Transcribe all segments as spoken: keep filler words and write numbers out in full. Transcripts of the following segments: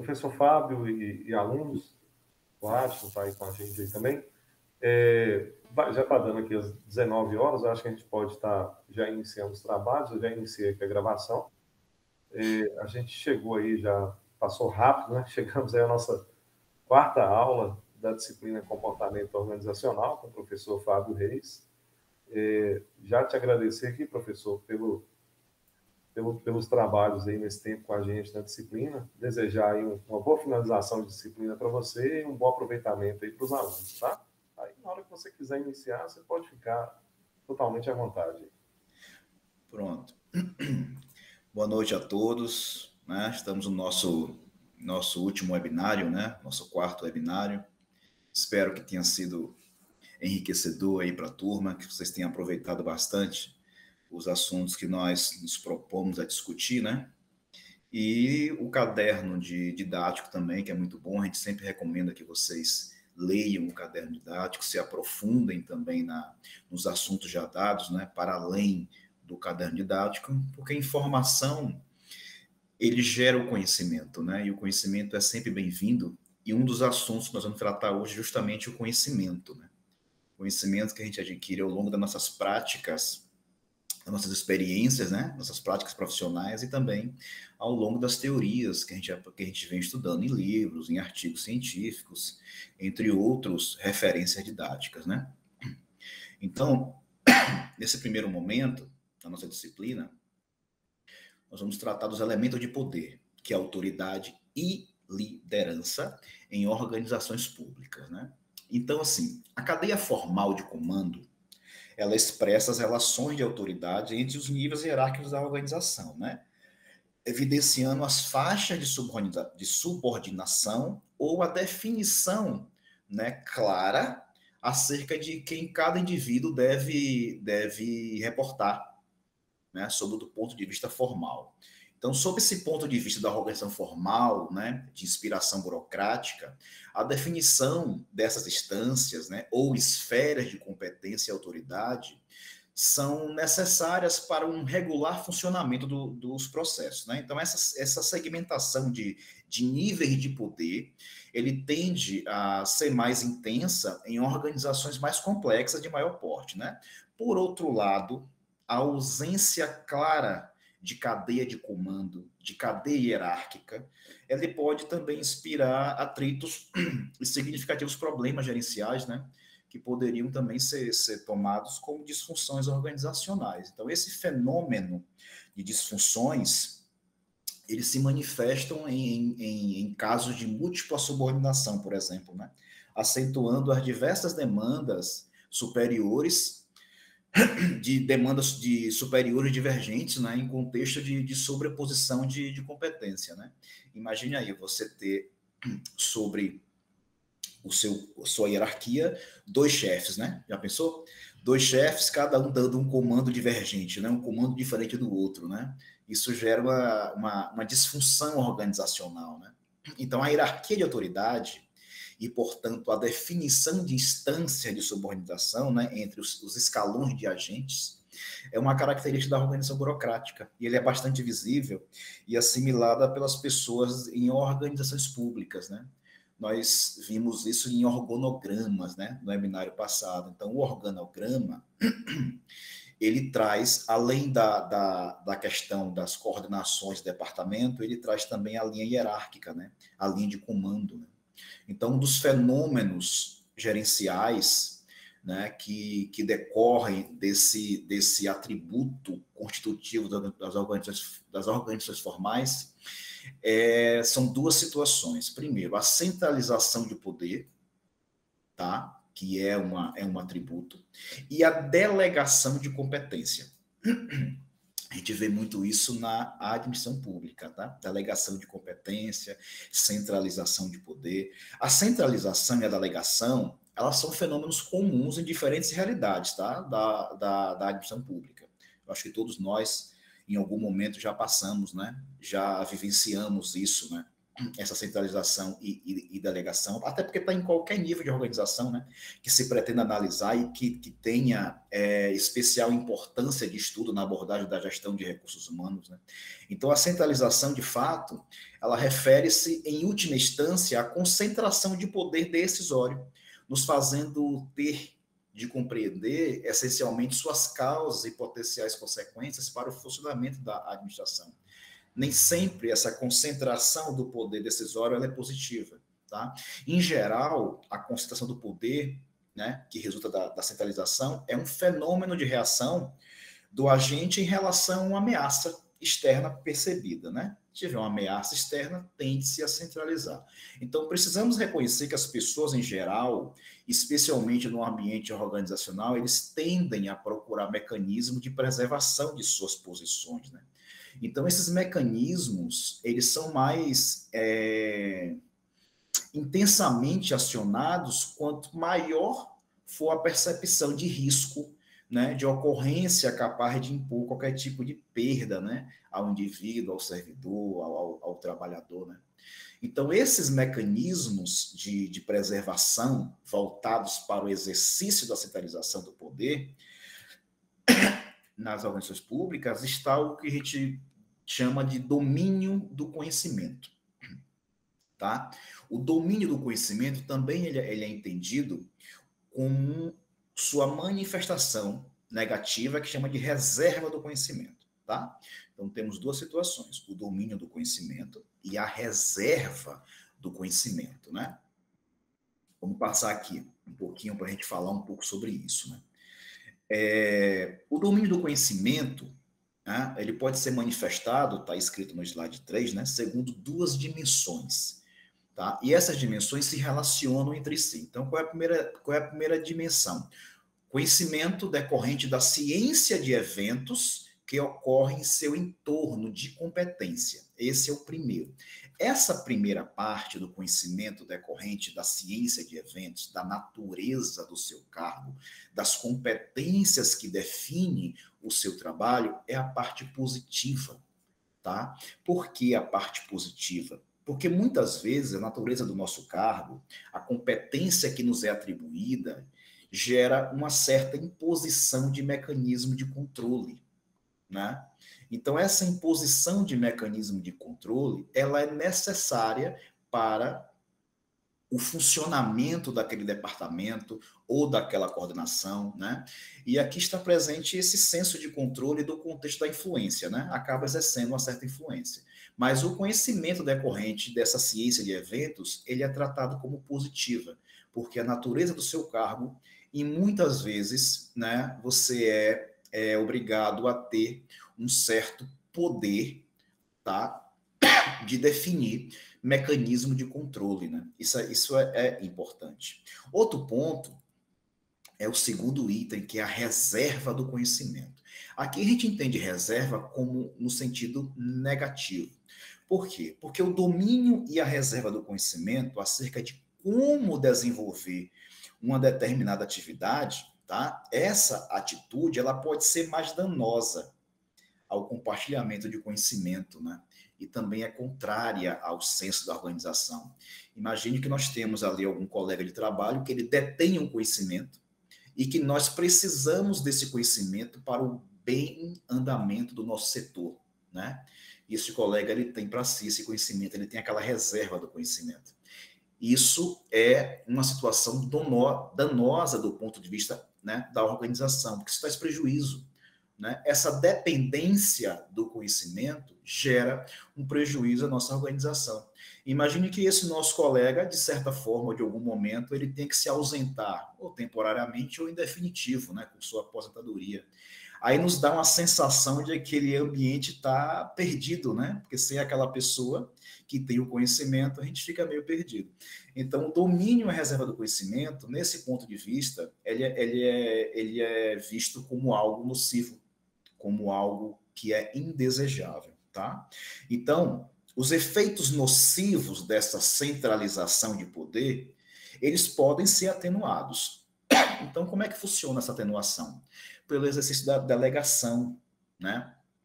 professor Fábio e, e alunos, o Adson está aí com a gente aí também. É, já está dando aqui às dezenove horas, acho que a gente pode estar tá já iniciando os trabalhos, eu já iniciei aqui a gravação. É, a gente chegou aí, já passou rápido, né? Chegamos aí à nossa quarta aula da disciplina Comportamento Organizacional com o professor Fábio Reis. É, já te agradecer aqui, professor, pelo, pelo, pelos trabalhos aí nesse tempo com a gente na disciplina, desejar aí uma boa finalização de disciplina para você e um bom aproveitamento aí para os alunos, tá? Aí, na hora que você quiser iniciar, você pode ficar totalmente à vontade. Pronto. Boa noite a todos, né? Estamos no nosso, nosso último webinário, né? Nosso quarto webinário. Espero que tenha sido enriquecedor aí para a turma, que vocês tenham aproveitado bastante os assuntos que nós nos propomos a discutir, né? E o caderno de didático também, que é muito bom, a gente sempre recomenda que vocês leiam o caderno didático, se aprofundem também na, nos assuntos já dados, né? Para além do caderno didático, porque a informação, ele gera o conhecimento, né? E o conhecimento é sempre bem-vindo, e um dos assuntos que nós vamos tratar hoje é justamente o conhecimento, né? Conhecimento que a gente adquire ao longo das nossas práticas, das nossas experiências, né? Nossas práticas profissionais e também ao longo das teorias que a gente, que a gente vem estudando em livros, em artigos científicos, entre outros referências didáticas, né? Então, nesse primeiro momento da nossa disciplina, nós vamos tratar dos elementos de poder, que é autoridade e liderança em organizações públicas, né? Então, assim, a cadeia formal de comando, ela expressa as relações de autoridade entre os níveis hierárquicos da organização, né? Evidenciando as faixas de, subordina de subordinação ou a definição, né, clara acerca de quem cada indivíduo deve, deve reportar, né, sob o ponto de vista formal. Então, sob esse ponto de vista da organização formal, né, de inspiração burocrática, a definição dessas instâncias, né, ou esferas de competência e autoridade são necessárias para um regular funcionamento do, dos processos, né? Então, essa, essa segmentação de, de níveis de poder, ele tende a ser mais intensa em organizações mais complexas de maior porte, né? Por outro lado, a ausência clara de cadeia de comando, de cadeia hierárquica, ele pode também inspirar atritos e significativos problemas gerenciais, né? Que poderiam também ser, ser tomados como disfunções organizacionais. Então, esse fenômeno de disfunções, eles se manifestam em, em, em casos de múltipla subordinação, por exemplo, né? Acentuando as diversas demandas superiores, de demandas de superiores divergentes, né? Em contexto de, de sobreposição de, de competência, né? Imagine aí você ter sobre o seu, a sua hierarquia, dois chefes, né? Já pensou? Dois chefes, cada um dando um comando divergente, né? Um comando diferente do outro, né? Isso gera uma, uma, uma disfunção organizacional, né? Então, a hierarquia de autoridade e, portanto, a definição de instância de subordinação, né, entre os, os escalões de agentes, é uma característica da organização burocrática, e ele é bastante visível e assimilada pelas pessoas em organizações públicas, né? Nós vimos isso em organogramas, né, no webinário passado. Então, o organograma, ele traz, além da, da, da questão das coordenações do departamento, ele traz também a linha hierárquica, né, a linha de comando, né? Então, um dos fenômenos gerenciais, né, que, que decorrem desse, desse atributo constitutivo das organizações, das organizações formais, É, são duas situações. Primeiro, a centralização de poder, tá? Que é, uma, é um atributo, e a delegação de competência. A gente vê muito isso na administração pública, tá? Delegação de competência, centralização de poder. A centralização e a delegação, elas são fenômenos comuns em diferentes realidades, tá? Da, da, da administração pública. Eu acho que todos nós em algum momento já passamos, né? Já vivenciamos isso, né? essa centralização e, e, e delegação, até porque está em qualquer nível de organização, né, que se pretenda analisar e que, que tenha é, especial importância de estudo na abordagem da gestão de recursos humanos, né. Então, a centralização, de fato, ela refere-se, em última instância, à concentração de poder decisório, nos fazendo ter de compreender, essencialmente, suas causas e potenciais consequências para o funcionamento da administração. Nem sempre essa concentração do poder decisório ela é positiva. Tá? Em geral, a concentração do poder, né, que resulta da, da centralização, é um fenômeno de reação do agente em relação a uma ameaça externa percebida. Né? Se tiver uma ameaça externa, tende-se a centralizar. Então, precisamos reconhecer que as pessoas, em geral, especialmente no ambiente organizacional, eles tendem a procurar mecanismos de preservação de suas posições, né? Então, esses mecanismos, eles são mais é, intensamente acionados quanto maior for a percepção de risco, né, de ocorrência capaz de impor qualquer tipo de perda, né, ao indivíduo, ao servidor, ao, ao, ao trabalhador, né. Então, esses mecanismos de, de preservação voltados para o exercício da centralização do poder nas organizações públicas está o que a gente chama de domínio do conhecimento. Tá? O domínio do conhecimento também ele, ele é entendido como sua manifestação negativa, que chama de reserva do conhecimento. Tá? Então, temos duas situações, o domínio do conhecimento e a reserva do conhecimento. Né? Vamos passar aqui um pouquinho para a gente falar um pouco sobre isso. Né? É, o domínio do conhecimento, né, ele pode ser manifestado, está escrito no slide três, né, segundo duas dimensões. Tá? E essas dimensões se relacionam entre si. Então, qual é a primeira, qual é a primeira dimensão? Conhecimento decorrente da ciência de eventos que ocorrem em seu entorno de competência. Esse é o primeiro. Essa primeira parte do conhecimento decorrente da ciência de eventos, da natureza do seu cargo, das competências que definem o seu trabalho, é a parte positiva. Tá? Por que a parte positiva? Porque muitas vezes a natureza do nosso cargo, a competência que nos é atribuída, gera uma certa imposição de mecanismo de controle. Né? Então, essa imposição de mecanismo de controle, ela é necessária para o funcionamento daquele departamento ou daquela coordenação, né? E aqui está presente esse senso de controle do contexto da influência, né? Acaba exercendo uma certa influência. Mas o conhecimento decorrente dessa ciência de eventos, ele é tratado como positiva, porque a natureza do seu cargo, e muitas vezes, né, você é, é obrigado a ter um certo poder, tá? De definir mecanismo de controle, né? Isso, é, isso é, é importante. Outro ponto é o segundo item, que é a reserva do conhecimento. Aqui a gente entende reserva como no sentido negativo. Por quê? Porque o domínio e a reserva do conhecimento acerca de como desenvolver uma determinada atividade, tá? Essa atitude ela pode ser mais danosa ao compartilhamento de conhecimento, né? E também é contrária ao senso da organização. Imagine que nós temos ali algum colega de trabalho que ele detém um conhecimento e que nós precisamos desse conhecimento para o bem andamento do nosso setor, né? E esse colega ele tem para si esse conhecimento, ele tem aquela reserva do conhecimento. Isso é uma situação danosa do ponto de vista, né, da organização, porque isso traz prejuízo. Né? Essa dependência do conhecimento gera um prejuízo à nossa organização. Imagine que esse nosso colega, de certa forma ou de algum momento, ele tem que se ausentar, ou temporariamente ou em definitivo, né, com sua aposentadoria. Aí nos dá uma sensação de que aquele ambiente está perdido, né? Porque sem aquela pessoa que tem o conhecimento, a gente fica meio perdido. Então, o domínio e a reserva do conhecimento, nesse ponto de vista, ele é, ele é, ele é visto como algo nocivo, como algo que é indesejável, tá? Então, os efeitos nocivos dessa centralização de poder, eles podem ser atenuados. Então, como é que funciona essa atenuação? Pelo exercício da delegação, né?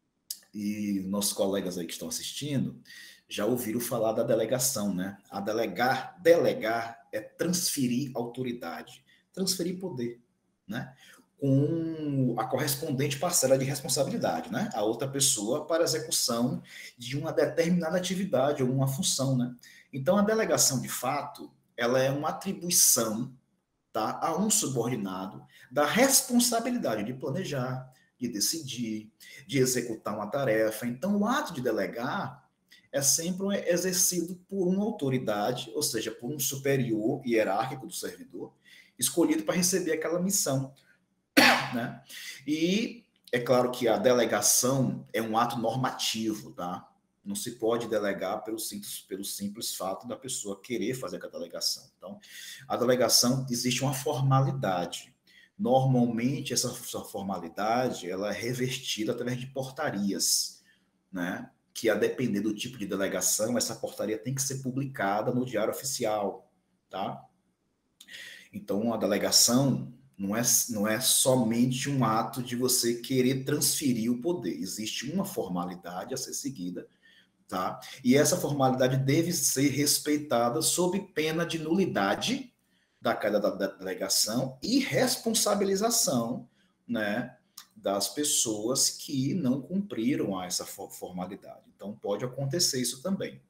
e nossos colegas aí que estão assistindo já ouviram falar da delegação, né? A delegar, delegar é transferir autoridade, transferir poder, né? Com a correspondente parcela de responsabilidade, né? A outra pessoa para a execução de uma determinada atividade ou uma função, né? Então, a delegação, de fato, ela é uma atribuição, tá, a um subordinado da responsabilidade de planejar, de decidir, de executar uma tarefa. Então, o ato de delegar é sempre exercido por uma autoridade, ou seja, por um superior hierárquico do servidor, escolhido para receber aquela missão, né? E é claro que a delegação é um ato normativo, tá? Não se pode delegar pelo simples, pelo simples fato da pessoa querer fazer aquela delegação. Então, a delegação, existe uma formalidade. Normalmente, essa formalidade ela é revestida através de portarias, né? Que, a depender do tipo de delegação, essa portaria tem que ser publicada no Diário Oficial, tá? Então, a delegação não é, não é somente um ato de você querer transferir o poder. Existe uma formalidade a ser seguida, tá? E essa formalidade deve ser respeitada sob pena de nulidade da queda da delegação e responsabilização, né, das pessoas que não cumpriram essa formalidade. Então, pode acontecer isso também.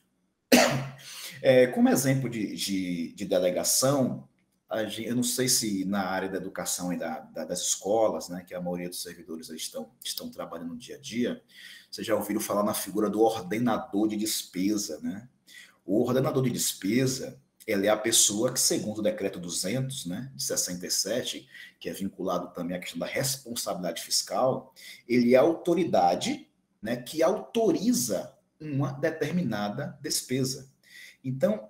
É, como exemplo de, de, de delegação, eu não sei se na área da educação e da, da, das escolas, né, que a maioria dos servidores estão, estão trabalhando no dia a dia, vocês já ouviram falar na figura do ordenador de despesa, né? O ordenador de despesa, ele é a pessoa que, segundo o decreto duzentos, né, de sessenta e sete, que é vinculado também à questão da responsabilidade fiscal, ele é a autoridade, né, que autoriza uma determinada despesa. Então,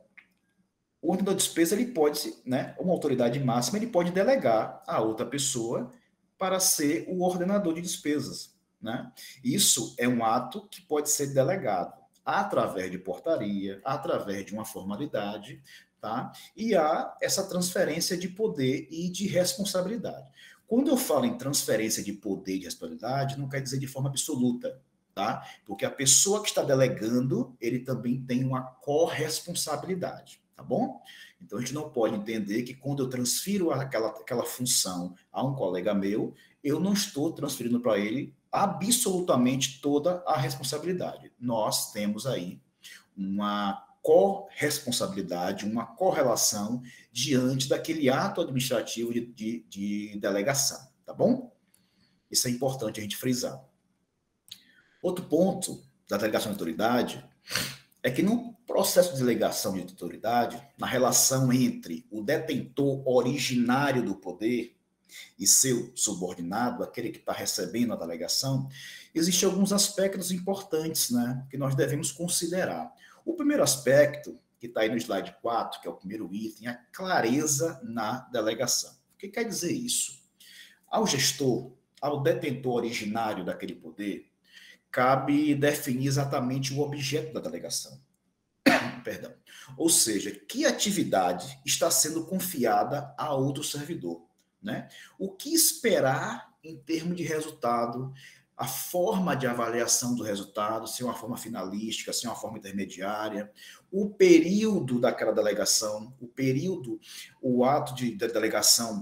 o ordenador de despesa, ele pode, né, uma autoridade máxima, ele pode delegar a outra pessoa para ser o ordenador de despesas, né? Isso é um ato que pode ser delegado através de portaria, através de uma formalidade, tá? E há essa transferência de poder e de responsabilidade. Quando eu falo em transferência de poder e de responsabilidade, não quer dizer de forma absoluta, tá? Porque a pessoa que está delegando, ele também tem uma corresponsabilidade, tá bom? Então, a gente não pode entender que quando eu transfiro aquela, aquela função a um colega meu, eu não estou transferindo para ele absolutamente toda a responsabilidade. Nós temos aí uma corresponsabilidade, uma correlação diante daquele ato administrativo de, de, de delegação, tá bom? Isso é importante a gente frisar. Outro ponto da delegação de autoridade é que no processo de delegação de autoridade, na relação entre o detentor originário do poder e seu subordinado, aquele que está recebendo a delegação, existem alguns aspectos importantes, né, que nós devemos considerar. O primeiro aspecto, que está aí no slide quatro, que é o primeiro item, é a clareza na delegação. O que quer dizer isso? Ao gestor, ao detentor originário daquele poder, cabe definir exatamente o objeto da delegação. Perdão. Ou seja, que atividade está sendo confiada a outro servidor, né? O que esperar em termos de resultado, a forma de avaliação do resultado, se é uma forma finalística, se é uma forma intermediária, o período daquela delegação, o período, o ato de, de delegação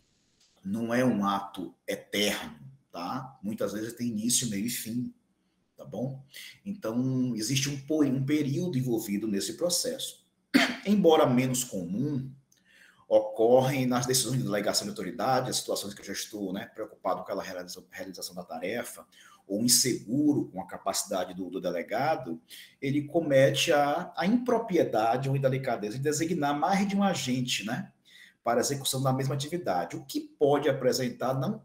não é um ato eterno, tá? Muitas vezes tem início, meio e fim. Tá bom? Então, existe um, um período envolvido nesse processo. Embora menos comum, ocorrem nas decisões de delegação de autoridade, as situações que eu já estou, né, preocupado com a realização, realização da tarefa, ou inseguro com a capacidade do, do delegado, ele comete a, a impropriedade ou indelicadeza de designar mais de um agente, né, para a execução da mesma atividade, o que pode apresentar não,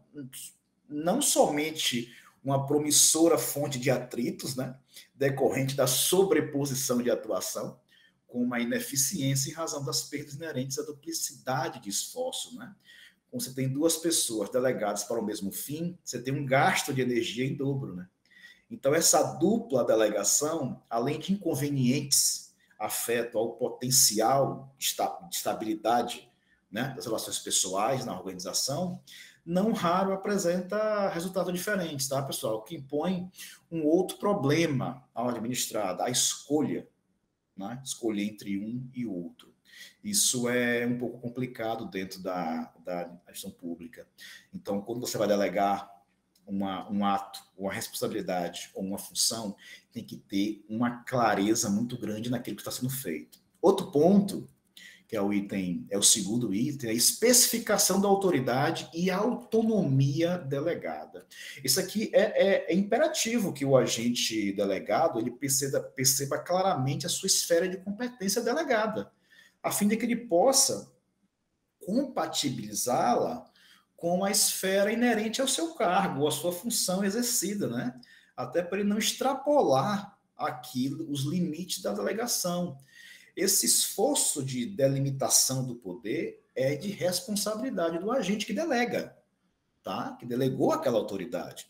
não somente uma promissora fonte de atritos, né, decorrente da sobreposição de atuação, com uma ineficiência em razão das perdas inerentes à duplicidade de esforço, né? Quando você tem duas pessoas delegadas para o mesmo fim, você tem um gasto de energia em dobro, né? Então, essa dupla delegação, além de inconvenientes, afeto ao potencial de estabilidade, né, das relações pessoais na organização, não raro apresenta resultados diferentes, tá, pessoal? Que impõe um outro problema ao administrado, a escolha, né? Escolher entre um e outro. Isso é um pouco complicado dentro da, da gestão pública. Então, quando você vai delegar uma, um ato, uma responsabilidade ou uma função, tem que ter uma clareza muito grande naquilo que está sendo feito. Outro ponto, que é o item, é o segundo item, é a especificação da autoridade e a autonomia delegada. Isso aqui é, é, é imperativo que o agente delegado ele perceba, perceba claramente a sua esfera de competência delegada, a fim de que ele possa compatibilizá-la com a esfera inerente ao seu cargo, à sua função exercida, né? Até para ele não extrapolar aquilo, os limites da delegação. Esse esforço de delimitação do poder é de responsabilidade do agente que delega, tá? Que delegou aquela autoridade.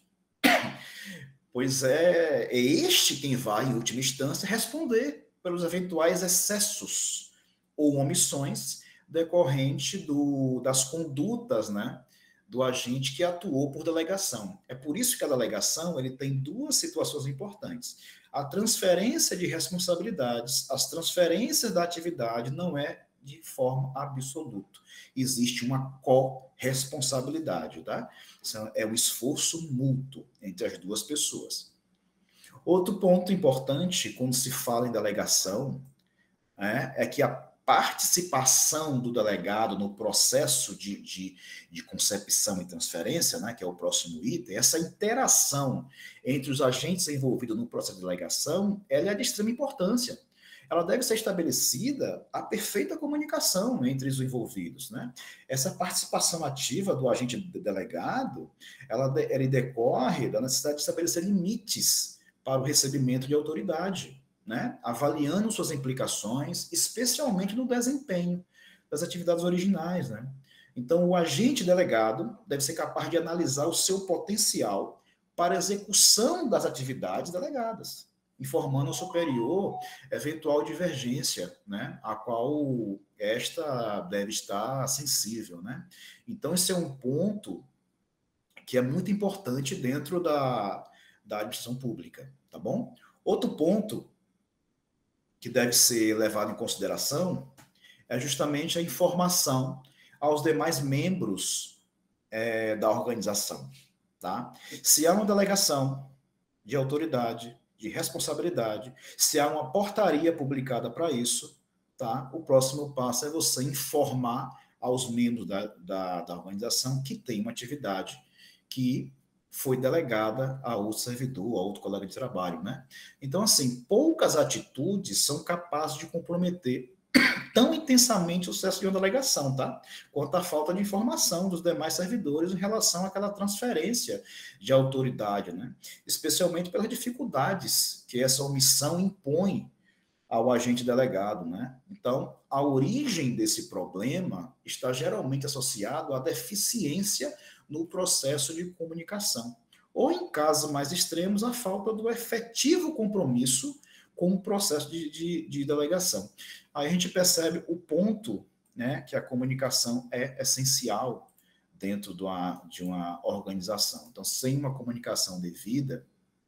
Pois é, é este quem vai, em última instância, responder pelos eventuais excessos ou omissões decorrente do, das condutas, né, do agente que atuou por delegação. É por isso que a delegação ele tem duas situações importantes. A transferência de responsabilidades, as transferências da atividade não é de forma absoluta. Existe uma corresponsabilidade, tá? É um esforço mútuo entre as duas pessoas. Outro ponto importante quando se fala em delegação é, é que a participação do delegado no processo de, de, de concepção e transferência, né, que é o próximo item, essa interação entre os agentes envolvidos no processo de delegação, ela é de extrema importância. Ela deve ser estabelecida a perfeita comunicação entre os envolvidos, né? Essa participação ativa do agente delegado, ela, ela decorre da necessidade de estabelecer limites para o recebimento de autoridade, né? Avaliando suas implicações, especialmente no desempenho das atividades originais, né? Então, o agente delegado deve ser capaz de analisar o seu potencial para a execução das atividades delegadas, informando ao superior eventual divergência, né, a qual esta deve estar sensível, né? Então, esse é um ponto que é muito importante dentro da, da administração pública, tá bom? Outro ponto que deve ser levado em consideração é justamente a informação aos demais membros é, da organização, tá? Se há uma delegação de autoridade, de responsabilidade, se há uma portaria publicada para isso, tá? O próximo passo é você informar aos membros da, da, da organização que tem uma atividade que foi delegada a outro servidor, a outro colega de trabalho, né? Então, assim, poucas atitudes são capazes de comprometer tão intensamente o sucesso de uma delegação, tá? Quanto a falta de informação dos demais servidores em relação àquela transferência de autoridade, né? Especialmente pelas dificuldades que essa omissão impõe ao agente delegado, né? Então, a origem desse problema está geralmente associado à deficiência no processo de comunicação, ou, em casos mais extremos, a falta do efetivo compromisso com o processo de, de, de delegação. Aí a gente percebe o ponto, né, que a comunicação é essencial dentro de uma, de uma organização. Então, sem uma comunicação devida,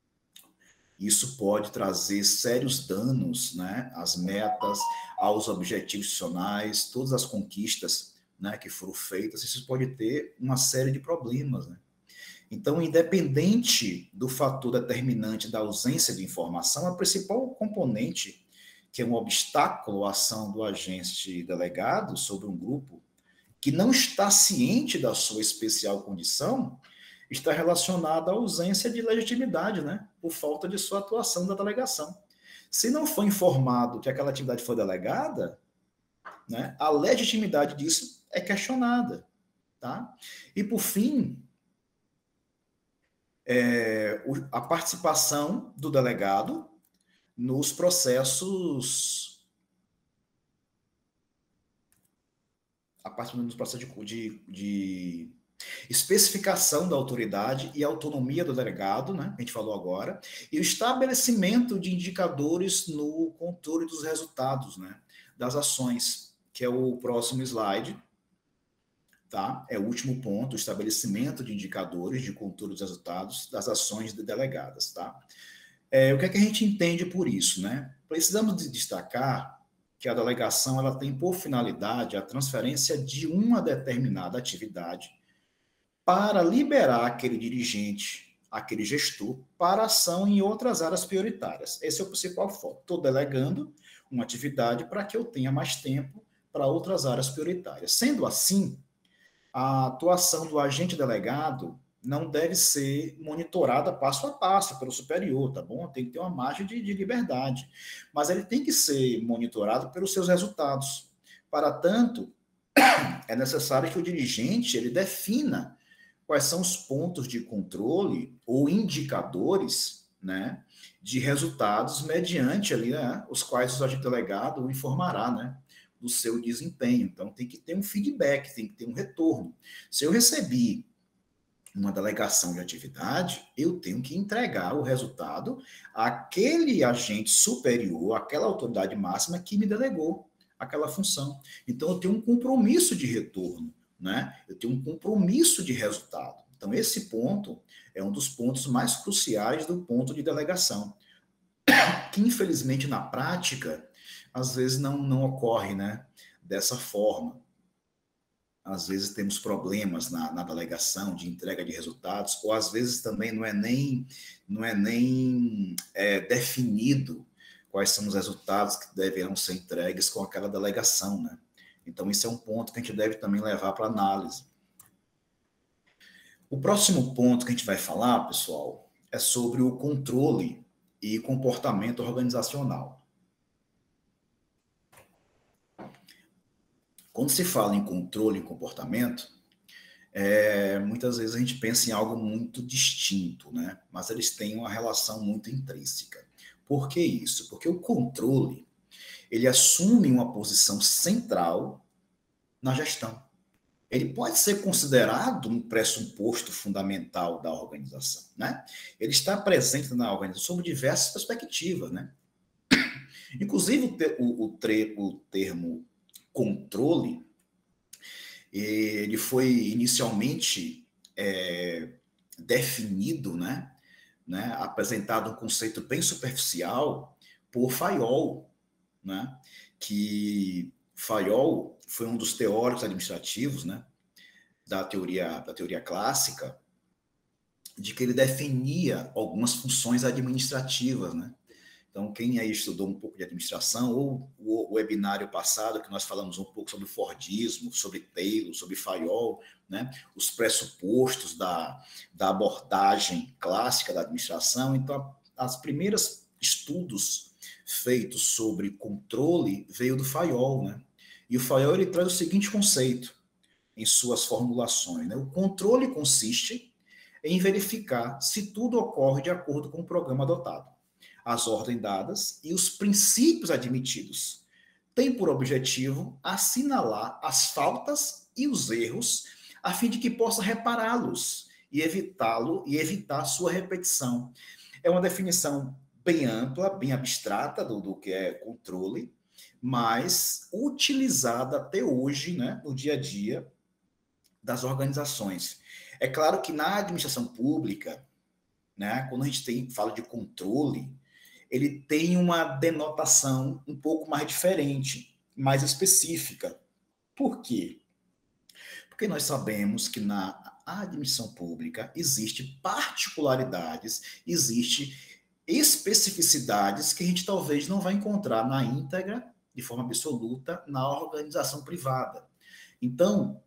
isso pode trazer sérios danos, né, às metas, aos objetivos institucionais, todas as conquistas, né, que foram feitas. Isso pode ter uma série de problemas, né? Então, independente do fator determinante da ausência de informação, a principal componente, que é um obstáculo à ação do agente delegado sobre um grupo que não está ciente da sua especial condição, está relacionada à ausência de legitimidade, né, por falta de sua atuação da delegação. Se não for informado que aquela atividade foi delegada, né, a legitimidade disso é questionada, tá? E, por fim, é, a participação do delegado nos processos, a participação nos processos de, de, de especificação da autoridade e autonomia do delegado, né? A gente falou agora, e o estabelecimento de indicadores no controle dos resultados, né, das ações, que é o próximo slide. tá? É o último ponto, o estabelecimento de indicadores de controle dos resultados das ações delegadas, tá? É, o que é que a gente entende por isso, né? Precisamos de destacar que a delegação ela tem por finalidade a transferência de uma determinada atividade para liberar aquele dirigente, aquele gestor, para ação em outras áreas prioritárias. Esse é o principal foco. Estou delegando uma atividade para que eu tenha mais tempo para outras áreas prioritárias. Sendo assim, a atuação do agente delegado não deve ser monitorada passo a passo pelo superior, tá bom? Tem que ter uma margem de, de liberdade. Mas ele tem que ser monitorado pelos seus resultados. Para tanto, é necessário que o dirigente ele defina quais são os pontos de controle ou indicadores, né, de resultados mediante ali, né, os quais o agente delegado o informará, né, do seu desempenho. Então, tem que ter um feedback, tem que ter um retorno. Se eu recebi uma delegação de atividade, eu tenho que entregar o resultado àquele agente superior, àquela autoridade máxima que me delegou aquela função. Então, eu tenho um compromisso de retorno, né? Eu tenho um compromisso de resultado. Então, esse ponto é um dos pontos mais cruciais do ponto de delegação, que, infelizmente, na prática, às vezes não, não ocorre, né, dessa forma. Às vezes temos problemas na, na delegação de entrega de resultados, ou às vezes também não é nem, não é nem é, definido quais são os resultados que deverão ser entregues com aquela delegação, né? Então, isso é um ponto que a gente deve também levar para análise. O próximo ponto que a gente vai falar, pessoal, é sobre o controle e comportamento organizacional. Quando se fala em controle e comportamento, é, muitas vezes a gente pensa em algo muito distinto, né? Mas eles têm uma relação muito intrínseca. Por que isso? Porque o controle, ele assume uma posição central na gestão. Ele pode ser considerado um pressuposto fundamental da organização, né? Ele está presente na organização sob diversas perspectivas, né? Inclusive, o, o, tre, o termo controle, ele foi inicialmente é, definido, né? Né? Apresentado um conceito bem superficial por Fayol, né? Que Fayol foi um dos teóricos administrativos, né, da teoria, da teoria clássica, de que ele definia algumas funções administrativas, né? Então, quem aí estudou um pouco de administração, ou o webinário passado, que nós falamos um pouco sobre o Fordismo, sobre Taylor, sobre Fayol, né? Os pressupostos da, da abordagem clássica da administração. Então, as primeiras estudos feitos sobre controle veio do Fayol, né? E o Fayol ele traz o seguinte conceito em suas formulações, né? O controle consiste em verificar se tudo ocorre de acordo com o programa adotado, as ordens dadas e os princípios admitidos. Tem por objetivo assinalar as faltas e os erros a fim de que possa repará-los e evitá-lo e evitar sua repetição. É uma definição bem ampla, bem abstrata do, do que é controle, mas utilizada até hoje, né, no dia a dia das organizações. É claro que na administração pública, né, quando a gente tem, fala de controle, ele tem uma denotação um pouco mais diferente, mais específica. Por quê? Porque nós sabemos que na administração pública existe particularidades, existe especificidades que a gente talvez não vai encontrar na íntegra, de forma absoluta, na organização privada. Então,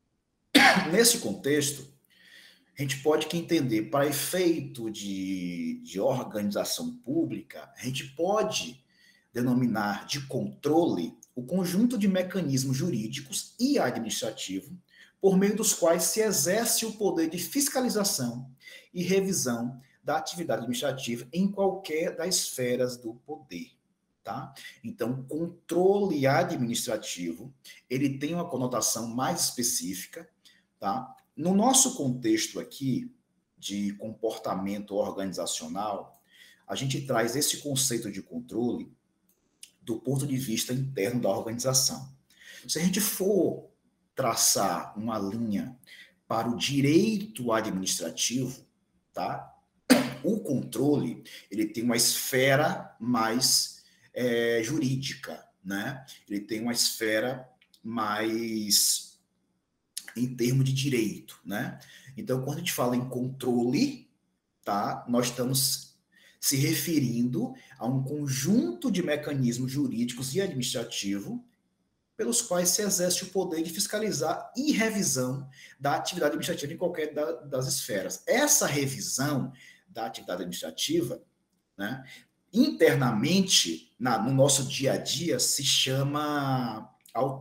nesse contexto, a gente pode que entender, para efeito de, de organização pública, a gente pode denominar de controle o conjunto de mecanismos jurídicos e administrativos por meio dos quais se exerce o poder de fiscalização e revisão da atividade administrativa em qualquer das esferas do poder. Tá? Então, controle administrativo, ele tem uma conotação mais específica, tá? No nosso contexto aqui de comportamento organizacional, a gente traz esse conceito de controle do ponto de vista interno da organização. Se a gente for traçar uma linha para o direito administrativo, tá? O controle, ele tem uma esfera mais é, jurídica, né? Ele tem uma esfera mais em termos de direito, né? Então, quando a gente fala em controle, tá? Nós estamos se referindo a um conjunto de mecanismos jurídicos e administrativos pelos quais se exerce o poder de fiscalizar e revisão da atividade administrativa em qualquer da, das esferas. Essa revisão da atividade administrativa, né, internamente, na, no nosso dia a dia, se chama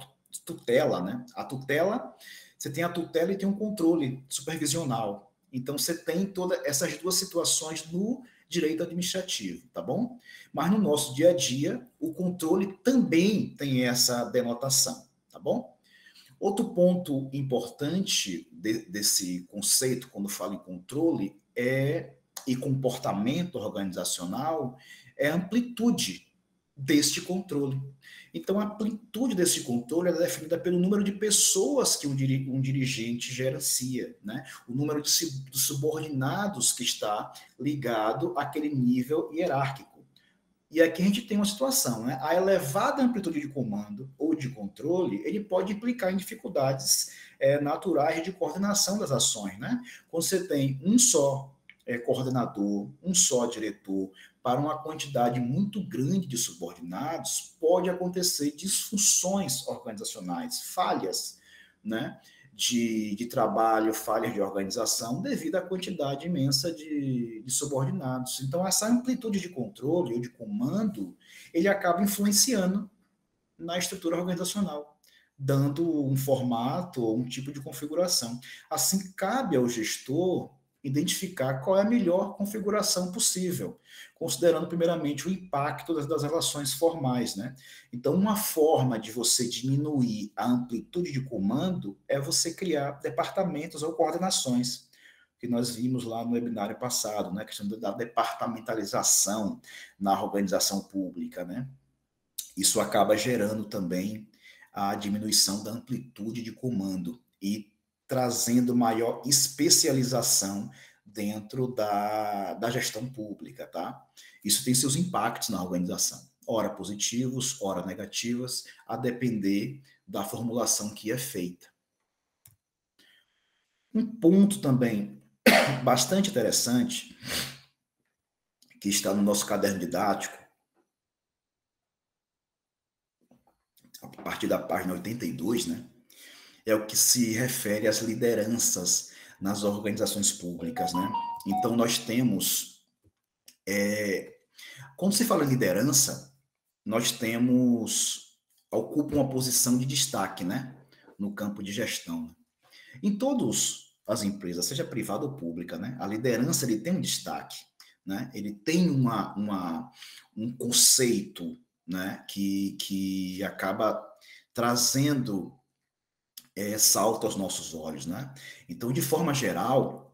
tutela, né? A tutela, você tem a tutela e tem um controle supervisional. Então, você tem todas essas duas situações no direito administrativo, tá bom? Mas no nosso dia a dia, o controle também tem essa denotação, tá bom? Outro ponto importante de, desse conceito, quando falo em controle, é e comportamento organizacional, é a amplitude deste controle. Então, a amplitude desse controle é definida pelo número de pessoas que um, diri um dirigente gerencia, né? O número de subordinados que está ligado àquele nível hierárquico. E aqui a gente tem uma situação, né? A elevada amplitude de comando ou de controle, ele pode implicar em dificuldades é, naturais de coordenação das ações, né? Quando você tem um só é, coordenador, um só diretor, para uma quantidade muito grande de subordinados, pode acontecer disfunções organizacionais, falhas, né? De, de trabalho, falhas de organização, devido à quantidade imensa de, de subordinados. Então, essa amplitude de controle ou de comando, ele acaba influenciando na estrutura organizacional, dando um formato ou um tipo de configuração. Assim, cabe ao gestor identificar qual é a melhor configuração possível, considerando primeiramente o impacto das, das relações formais, né? Então, uma forma de você diminuir a amplitude de comando é você criar departamentos ou coordenações, que nós vimos lá no webinário passado, né? A questão da departamentalização na organização pública, né? Isso acaba gerando também a diminuição da amplitude de comando e trazendo maior especialização dentro da, da gestão pública, tá? Isso tem seus impactos na organização, ora positivos, ora negativos, a depender da formulação que é feita. Um ponto também bastante interessante, que está no nosso caderno didático, a partir da página oitenta e dois, né? É o que se refere às lideranças nas organizações públicas, né? Então, nós temos... É, quando se fala em liderança, nós temos... Ocupa uma posição de destaque, né? No campo de gestão. Em todas as empresas, seja privada ou pública, né? A liderança, ele tem um destaque, né? Ele tem uma, uma, um conceito, né? Que, que acaba trazendo... É, salta aos nossos olhos, né? Então, de forma geral,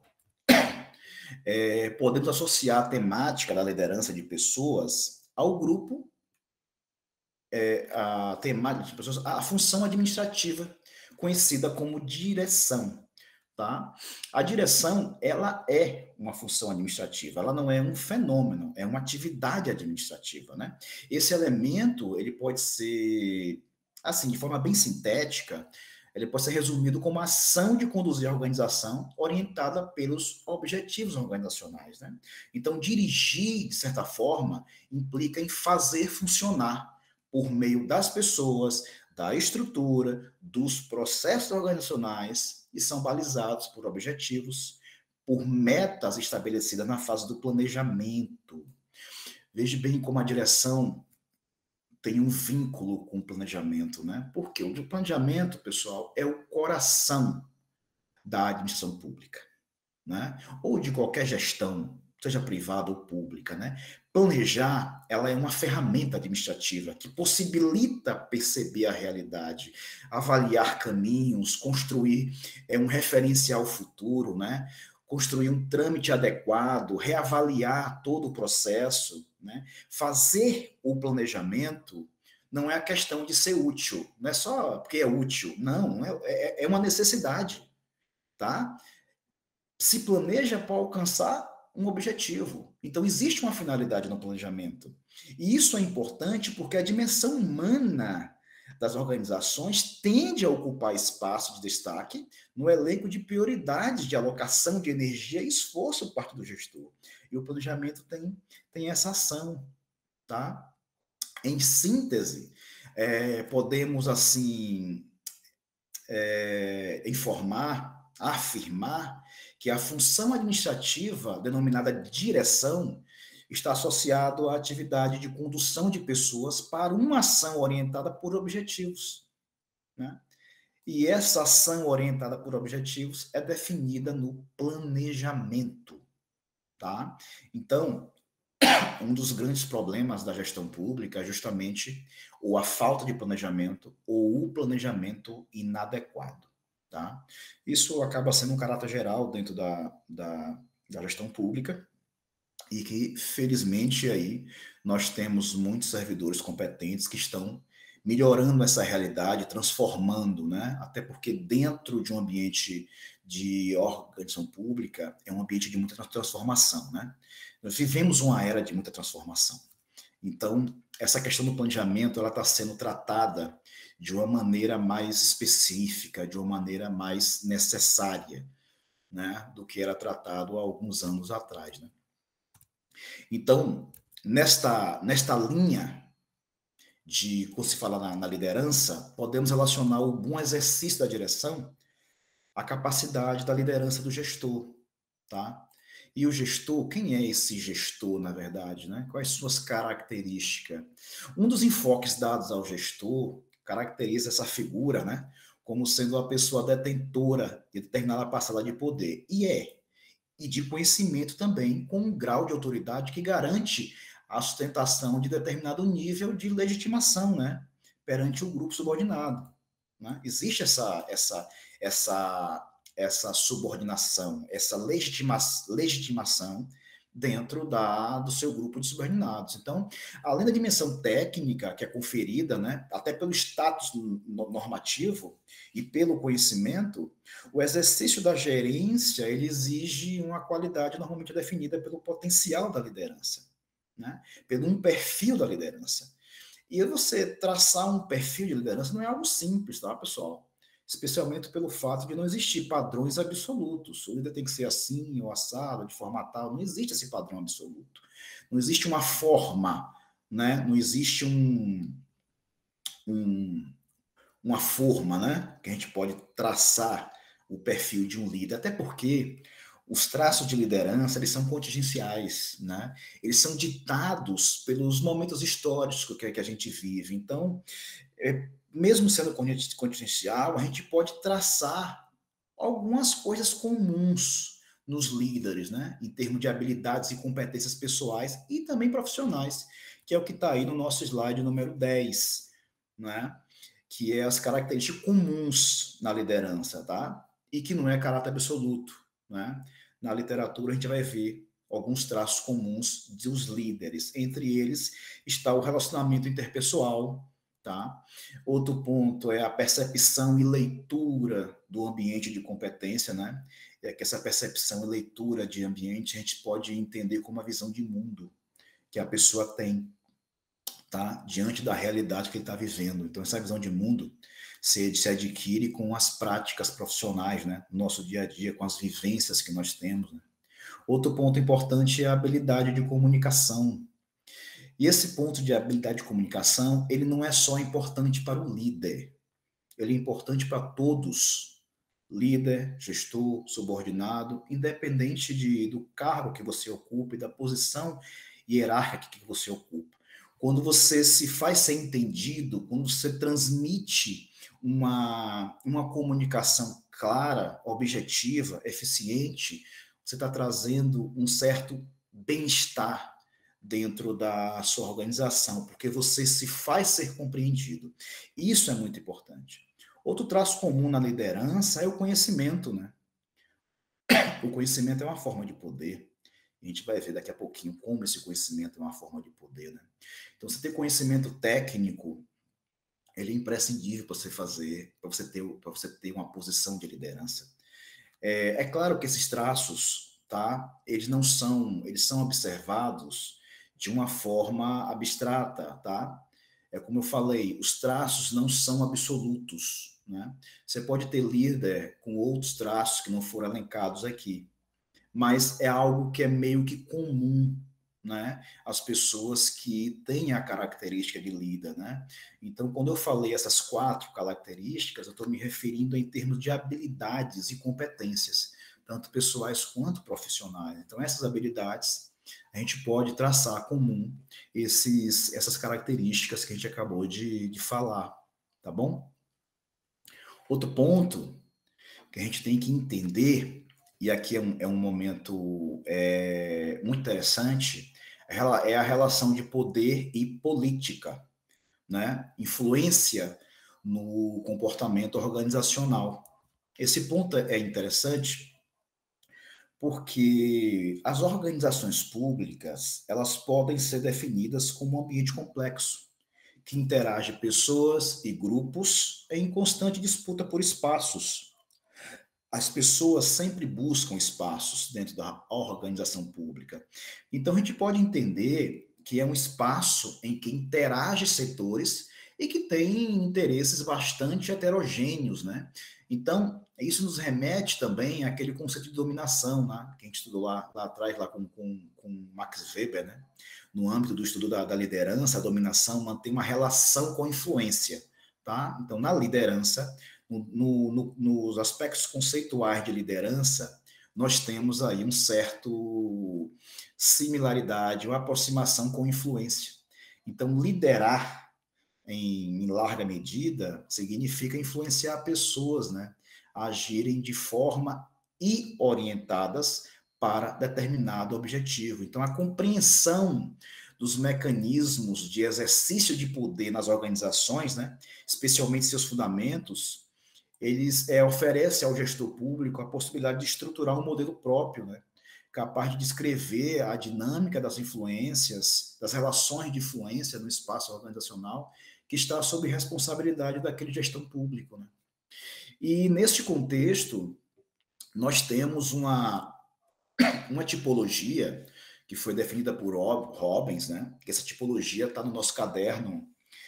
é, podemos associar a temática da liderança de pessoas ao grupo, é, a temática de pessoas, a função administrativa, conhecida como direção, tá? A direção, ela é uma função administrativa, ela não é um fenômeno, é uma atividade administrativa, né? Esse elemento, ele pode ser, assim, de forma bem sintética, ele pode ser resumido como a ação de conduzir a organização orientada pelos objetivos organizacionais, né? Então, dirigir, de certa forma, implica em fazer funcionar por meio das pessoas, da estrutura, dos processos organizacionais, e são balizados por objetivos, por metas estabelecidas na fase do planejamento. Veja bem como a direção tem um vínculo com o planejamento, né? Porque o planejamento, pessoal, é o coração da administração pública, né? Ou de qualquer gestão, seja privada ou pública, né? Planejar, ela é uma ferramenta administrativa que possibilita perceber a realidade, avaliar caminhos, construir é, um referencial futuro, né? Construir um trâmite adequado, reavaliar todo o processo, né? Fazer o planejamento não é a questão de ser útil, não é só porque é útil, não, é, é, é uma necessidade, tá? Se planeja para alcançar um objetivo. Então, existe uma finalidade no planejamento. E isso é importante porque a dimensão humana das organizações tende a ocupar espaço de destaque no elenco de prioridades de alocação de energia e esforço por parte do gestor. E o planejamento tem, tem essa ação, tá? Em síntese, é, podemos, assim, é, informar, afirmar que a função administrativa, denominada direção, está associado à atividade de condução de pessoas para uma ação orientada por objetivos, né? E essa ação orientada por objetivos é definida no planejamento, tá? Então, um dos grandes problemas da gestão pública é justamente ou a falta de planejamento ou o planejamento inadequado, tá? Isso acaba sendo um caráter geral dentro da, da, da gestão pública e que, felizmente, aí nós temos muitos servidores competentes que estão melhorando essa realidade, transformando, né? Até porque dentro de um ambiente de organização pública é um ambiente de muita transformação, né? Nós vivemos uma era de muita transformação. Então, essa questão do planejamento, ela está sendo tratada de uma maneira mais específica, de uma maneira mais necessária, né? Do que era tratado há alguns anos atrás, né? Então, nesta, nesta linha de, como se fala na, na liderança, podemos relacionar o bom exercício da direção à capacidade da liderança do gestor, tá? E o gestor, quem é esse gestor, na verdade, né? Quais suas características? Um dos enfoques dados ao gestor caracteriza essa figura, né, como sendo uma pessoa detentora de determinada parcela de poder. E é. E de conhecimento também, com um grau de autoridade que garante a sustentação de determinado nível de legitimação, né, perante o grupo subordinado, né? Existe essa, essa, essa, essa subordinação, essa legitima, legitimação dentro da, do seu grupo de subordinados. Então, além da dimensão técnica que é conferida, né, até pelo status normativo e pelo conhecimento, o exercício da gerência ele exige uma qualidade normalmente definida pelo potencial da liderança, né, pelo um perfil da liderança. E você traçar um perfil de liderança não é algo simples, tá, pessoal? Especialmente pelo fato de não existir padrões absolutos. O líder tem que ser assim, ou assado, de forma tal. Não existe esse padrão absoluto. Não existe uma forma, né? Não existe um, um, uma forma, né, que a gente pode traçar o perfil de um líder. Até porque os traços de liderança, eles são contingenciais, né? Eles são ditados pelos momentos históricos que, que a gente vive. Então, é, mesmo sendo contingencial, a gente pode traçar algumas coisas comuns nos líderes, né? Em termos de habilidades e competências pessoais e também profissionais, que é o que está aí no nosso slide número dez, né? Que é as características comuns na liderança, tá? E que não é caráter absoluto, né? Na literatura a gente vai ver alguns traços comuns dos líderes. Entre eles está o relacionamento interpessoal, tá? Outro ponto é a percepção e leitura do ambiente de competência, né? É que essa percepção e leitura de ambiente a gente pode entender como a visão de mundo que a pessoa tem, tá? Diante da realidade que ele está vivendo. Então, essa visão de mundo se, se adquire com as práticas profissionais, né? No nosso dia a dia, com as vivências que nós temos, né? Outro ponto importante é a habilidade de comunicação. E esse ponto de habilidade de comunicação, ele não é só importante para o líder, ele é importante para todos, líder, gestor, subordinado, independente de, do cargo que você ocupa e da posição hierárquica que você ocupa. Quando você se faz ser entendido, quando você transmite uma, uma comunicação clara, objetiva, eficiente, você está trazendo um certo bem-estar dentro da sua organização, porque você se faz ser compreendido. Isso é muito importante. Outro traço comum na liderança é o conhecimento, né? O conhecimento é uma forma de poder. A gente vai ver daqui a pouquinho como esse conhecimento é uma forma de poder, né? Então, você ter conhecimento técnico, ele é imprescindível para você fazer, para você ter, para você ter uma posição de liderança. É, é claro que esses traços, tá? Eles não são, eles são observados de uma forma abstrata, tá? É como eu falei, os traços não são absolutos, né? Você pode ter líder com outros traços que não foram elencados aqui, mas é algo que é meio que comum, né? As pessoas que têm a característica de líder, né? Então, quando eu falei essas quatro características, eu estou me referindo em termos de habilidades e competências, tanto pessoais quanto profissionais. Então, essas habilidades a gente pode traçar comum esses, essas características que a gente acabou de, de falar, tá bom? Outro ponto que a gente tem que entender, e aqui é um, é um momento é, muito interessante, é a relação de poder e política, né? Influência no comportamento organizacional. Esse ponto é interessante porque as organizações públicas, elas podem ser definidas como um ambiente complexo, que interage pessoas e grupos em constante disputa por espaços. As pessoas sempre buscam espaços dentro da organização pública. Então, a gente pode entender que é um espaço em que interage setores e que tem interesses bastante heterogêneos, né? Então, isso nos remete também àquele conceito de dominação, né? Que a gente estudou lá, lá atrás, lá com, com, com Max Weber, né? No âmbito do estudo da, da liderança, a dominação mantém uma relação com a influência, tá? Então, na liderança, no, no, nos aspectos conceituais de liderança, nós temos aí um certo similaridade, uma aproximação com influência. Então, liderar, em, em larga medida, significa influenciar pessoas, né, a agirem de forma e orientadas para determinado objetivo. Então, a compreensão dos mecanismos de exercício de poder nas organizações, né, especialmente seus fundamentos, eles é, oferecem ao gestor público a possibilidade de estruturar um modelo próprio, né, capaz de descrever a dinâmica das influências, das relações de influência no espaço organizacional que está sob responsabilidade daquele gestor público, né. E neste contexto, nós temos uma, uma tipologia que foi definida por Robbins, né, que essa tipologia está no nosso caderno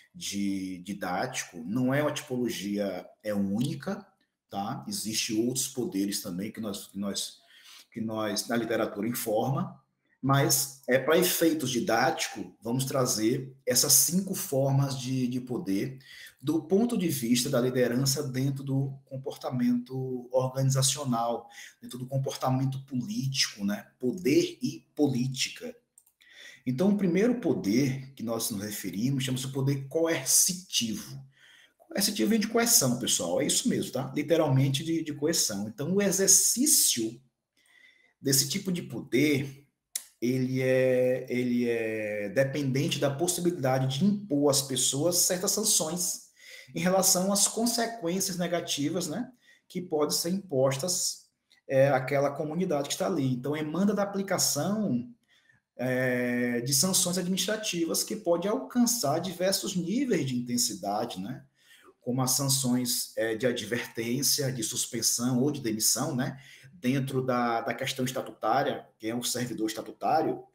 de didático, não é uma tipologia é única, tá? Existem outros poderes também que nós, que nós, que nós na literatura informa, mas é para efeitos didáticos, vamos trazer essas cinco formas de, de poder do ponto de vista da liderança dentro do comportamento organizacional, dentro do comportamento político, né? Poder e política. Então, o primeiro poder que nós nos referimos chama-se o poder coercitivo. Coercitivo vem de coerção, pessoal, é isso mesmo, tá? Literalmente de, de coerção. Então, o exercício desse tipo de poder, ele é, ele é dependente da possibilidade de impor às pessoas certas sanções em relação às consequências negativas, né, que podem ser impostas é, àquela comunidade que está ali. Então, emana da aplicação É, de sanções administrativas que pode alcançar diversos níveis de intensidade, né? Como as sanções é, de advertência, de suspensão ou de demissão, né? Dentro da, da questão estatutária, quem é um servidor estatutário,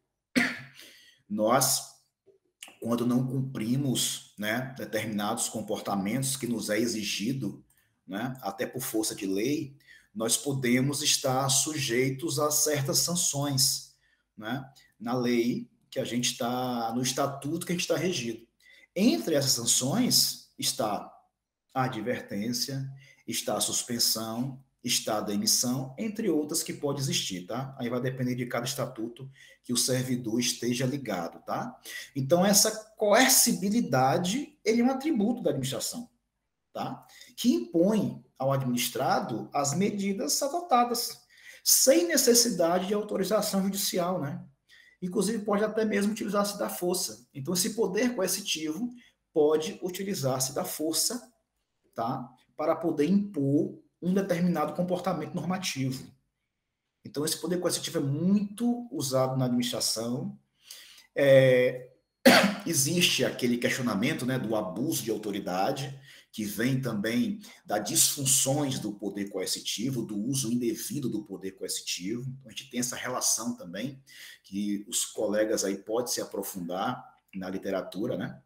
nós, quando não cumprimos, né, determinados comportamentos que nos é exigido, né, até por força de lei, nós podemos estar sujeitos a certas sanções, né, na lei que a gente está, no estatuto que a gente está regido. Entre essas sanções está a advertência, está a suspensão, está a demissão, entre outras que pode existir, tá? Aí vai depender de cada estatuto que o servidor esteja ligado, tá? Então, essa coercibilidade, ele é um atributo da administração, tá? Que impõe ao administrado as medidas adotadas, sem necessidade de autorização judicial, né? Inclusive, pode até mesmo utilizar-se da força. Então, esse poder coercitivo pode utilizar-se da força, tá? Para poder impor um determinado comportamento normativo. Então, esse poder coercitivo é muito usado na administração. É, existe aquele questionamento, né, do abuso de autoridade, que vem também das disfunções do poder coercitivo, do uso indevido do poder coercitivo. Então, a gente tem essa relação também, que os colegas aí podem se aprofundar na literatura, né?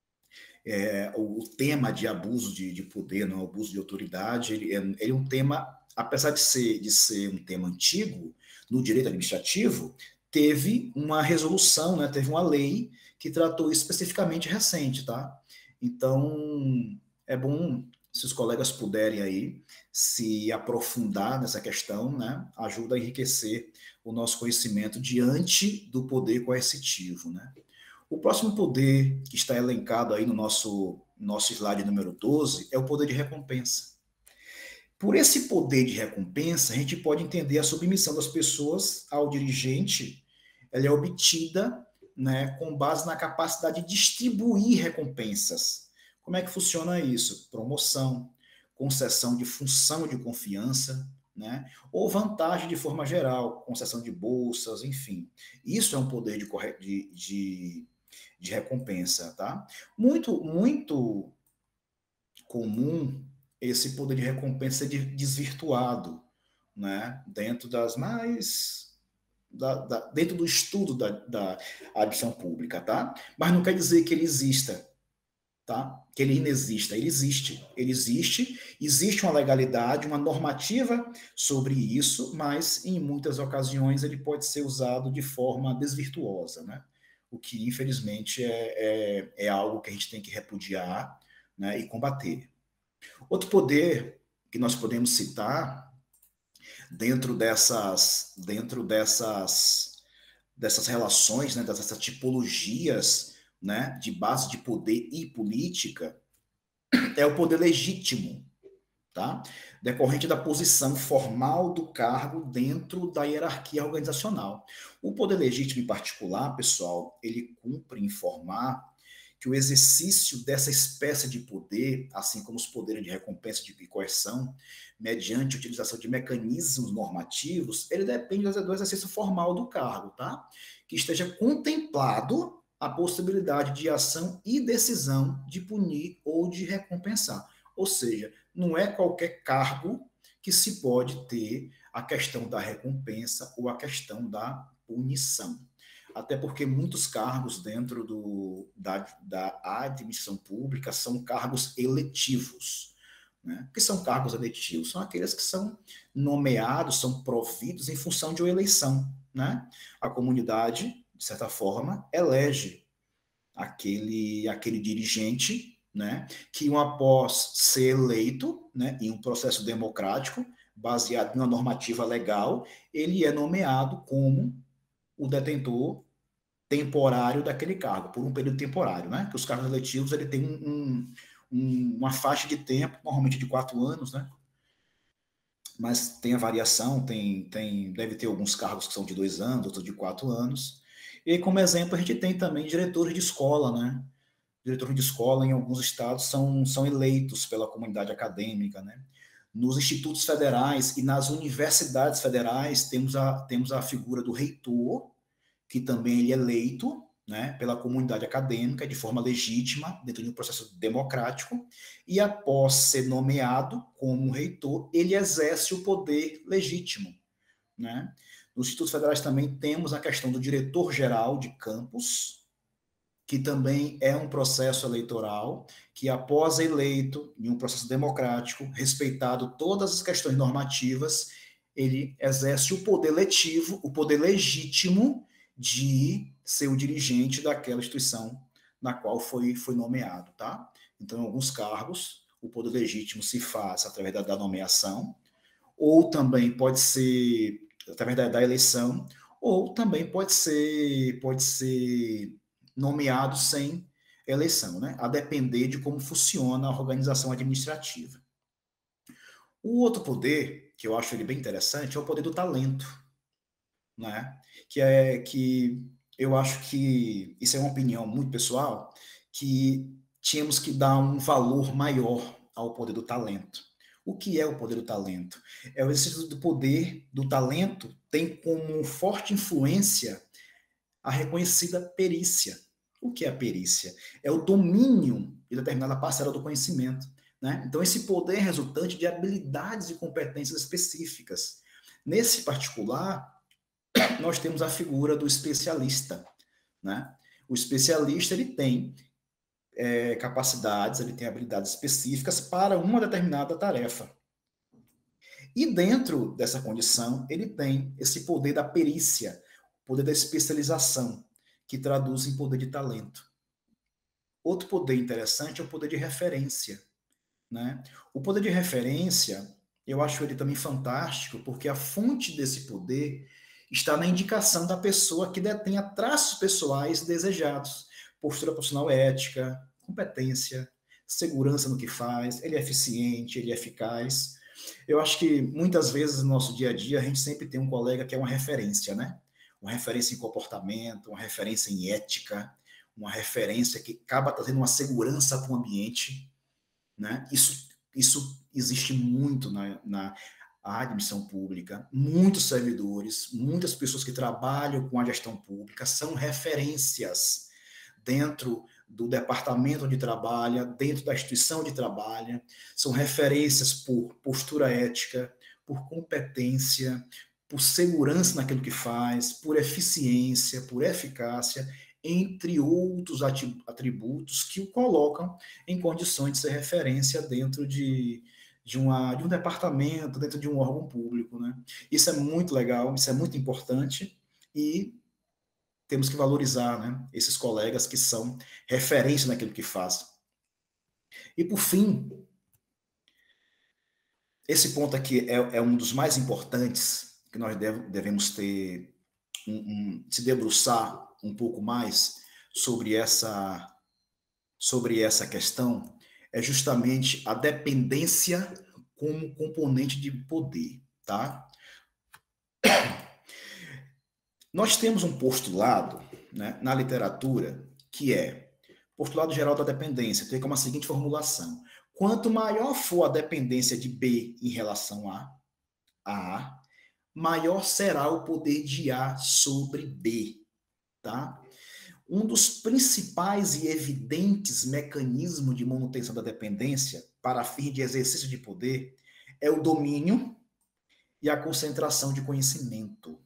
É, o, o tema de abuso de, de poder, não, abuso de autoridade, ele é, ele é um tema, apesar de ser, de ser um tema antigo, no direito administrativo, teve uma resolução, né, teve uma lei que tratou isso especificamente recente, tá? Então, é bom se os colegas puderem aí se aprofundar nessa questão, né, ajuda a enriquecer o nosso conhecimento diante do poder coercitivo, né? O próximo poder que está elencado aí no nosso, nosso slide número doze é o poder de recompensa. Por esse poder de recompensa, a gente pode entender a submissão das pessoas ao dirigente, ela é obtida, né, com base na capacidade de distribuir recompensas. Como é que funciona isso? Promoção, concessão de função de confiança, né, ou vantagem de forma geral, concessão de bolsas, enfim. Isso é um poder de, de, de, de recompensa, tá? Muito, muito comum esse poder de recompensa ser desvirtuado, né, dentro das mais... Da, da, dentro do estudo da, da administração pública, tá? Mas não quer dizer que ele exista, tá? Que ele inexista. Ele existe. Ele existe, existe uma legalidade, uma normativa sobre isso, mas em muitas ocasiões ele pode ser usado de forma desvirtuosa, né? O que, infelizmente, é, é, é algo que a gente tem que repudiar, né, e combater. Outro poder que nós podemos citar dentro dessas, dentro dessas, dessas relações, né, dessas tipologias, né, de base de poder e política, é o poder legítimo, tá? Decorrente da posição formal do cargo dentro da hierarquia organizacional. O poder legítimo, em particular, pessoal, ele cumpre informar que o exercício dessa espécie de poder, assim como os poderes de recompensa e coerção, mediante a utilização de mecanismos normativos, ele depende do exercício formal do cargo, tá? Que esteja contemplado a possibilidade de ação e decisão de punir ou de recompensar. Ou seja, não é qualquer cargo que se pode ter a questão da recompensa ou a questão da punição. Até porque muitos cargos dentro do, da, da administração pública são cargos eletivos. Né? O que são cargos eletivos? São aqueles que são nomeados, são providos em função de uma eleição. Né? A comunidade, de certa forma, elege aquele, aquele dirigente, né, que, após ser eleito, né, em um processo democrático, baseado em uma normativa legal, ele é nomeado como o detentor temporário daquele cargo, por um período temporário, né? Que os cargos eletivos ele tem um, um, uma faixa de tempo, normalmente de quatro anos, né? Mas tem a variação, tem, tem, deve ter alguns cargos que são de dois anos, outros de quatro anos. E como exemplo, a gente tem também diretores de escola, né? Diretores de escola em alguns estados são, são eleitos pela comunidade acadêmica, né? Nos institutos federais e nas universidades federais temos a, temos a figura do reitor, que também ele é eleito, né, pela comunidade acadêmica de forma legítima, dentro de um processo democrático, e após ser nomeado como reitor, ele exerce o poder legítimo. Né? Nos institutos federais também temos a questão do diretor-geral de campus, que também é um processo eleitoral, que após eleito, em um processo democrático, respeitado todas as questões normativas, ele exerce o poder letivo, o poder legítimo de ser o dirigente daquela instituição na qual foi, foi nomeado, tá? Então, em alguns cargos, o poder legítimo se faz através da, da nomeação, ou também pode ser através da, da eleição, ou também pode ser, pode ser nomeado sem eleição, né? A depender de como funciona a organização administrativa. O outro poder, que eu acho ele bem interessante, é o poder do talento, né? Que é que eu acho que, isso é uma opinião muito pessoal, que tínhamos que dar um valor maior ao poder do talento. O que é o poder do talento? É o exercício do poder do talento tem como forte influência a reconhecida perícia. O que é a perícia? É o domínio de determinada parcela do conhecimento, né? Então, esse poder é resultante de habilidades e competências específicas. Nesse particular, nós temos a figura do especialista, né? O especialista, ele tem é, capacidades, ele tem habilidades específicas para uma determinada tarefa. E dentro dessa condição, ele tem esse poder da perícia, poder da especialização, que traduz em poder de talento. Outro poder interessante é o poder de referência, né? O poder de referência, eu acho ele também fantástico, porque a fonte desse poder está na indicação da pessoa que detenha traços pessoais desejados, postura profissional ética, competência, segurança no que faz, ele é eficiente, ele é eficaz. Eu acho que muitas vezes no nosso dia a dia a gente sempre tem um colega que é uma referência, né? Uma referência em comportamento, uma referência em ética, uma referência que acaba trazendo uma segurança para o ambiente, né? Isso, isso existe muito na, na administração pública, muitos servidores, muitas pessoas que trabalham com a gestão pública são referências dentro do departamento onde trabalha, dentro da instituição onde trabalha, são referências por postura ética, por competência, por segurança naquilo que faz, por eficiência, por eficácia, entre outros atributos que o colocam em condições de ser referência dentro de, de, uma, de um departamento, dentro de um órgão público, né? Isso é muito legal, isso é muito importante e temos que valorizar, né, esses colegas que são referência naquilo que fazem. E, por fim, esse ponto aqui é, é um dos mais importantes, que nós deve, devemos ter, um, um, se debruçar um pouco mais sobre essa, sobre essa questão, é justamente a dependência como componente de poder, tá? Nós temos um postulado, né, na literatura que é postulado geral da dependência, tem como a seguinte formulação: quanto maior for a dependência de B em relação a A, maior será o poder de A sobre B, tá? Um dos principais e evidentes mecanismos de manutenção da dependência para fim de exercício de poder é o domínio e a concentração de conhecimento.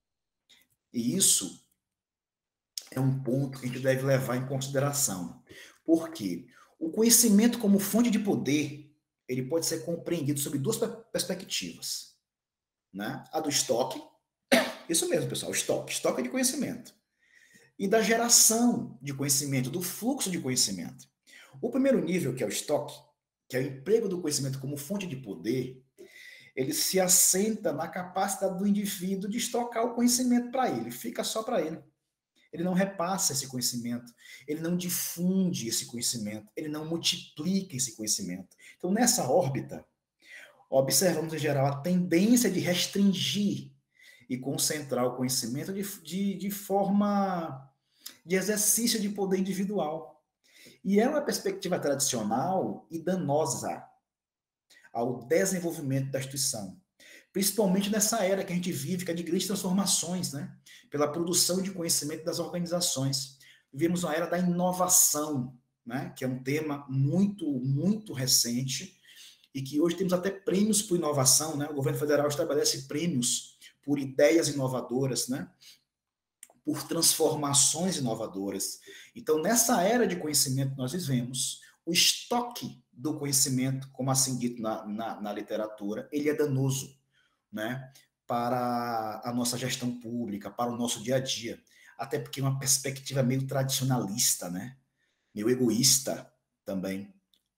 E isso é um ponto que a gente deve levar em consideração. Porque o conhecimento como fonte de poder, ele pode ser compreendido sob duas perspectivas, né? A do estoque, isso mesmo, pessoal, estoque, estoque de conhecimento. E da geração de conhecimento, do fluxo de conhecimento. O primeiro nível, que é o estoque, que é o emprego do conhecimento como fonte de poder, ele se assenta na capacidade do indivíduo de estocar o conhecimento para ele, fica só para ele. Ele não repassa esse conhecimento, ele não difunde esse conhecimento, ele não multiplica esse conhecimento. Então, nessa órbita, observamos, em geral, a tendência de restringir e concentrar o conhecimento de, de, de forma de exercício de poder individual. E é uma perspectiva tradicional e danosa ao desenvolvimento da instituição. Principalmente nessa era que a gente vive, que é de grandes transformações, né? Pela produção de conhecimento das organizações. Vivemos uma era da inovação, né? Que é um tema muito, muito recente e que hoje temos até prêmios por inovação, né? O governo federal estabelece prêmios por ideias inovadoras, né? Por transformações inovadoras. Então, nessa era de conhecimento que nós vivemos, o estoque do conhecimento, como assim dito na, na, na literatura, ele é danoso, né, para a nossa gestão pública, para o nosso dia a dia. Até porque é uma perspectiva meio tradicionalista, né, meio egoísta também.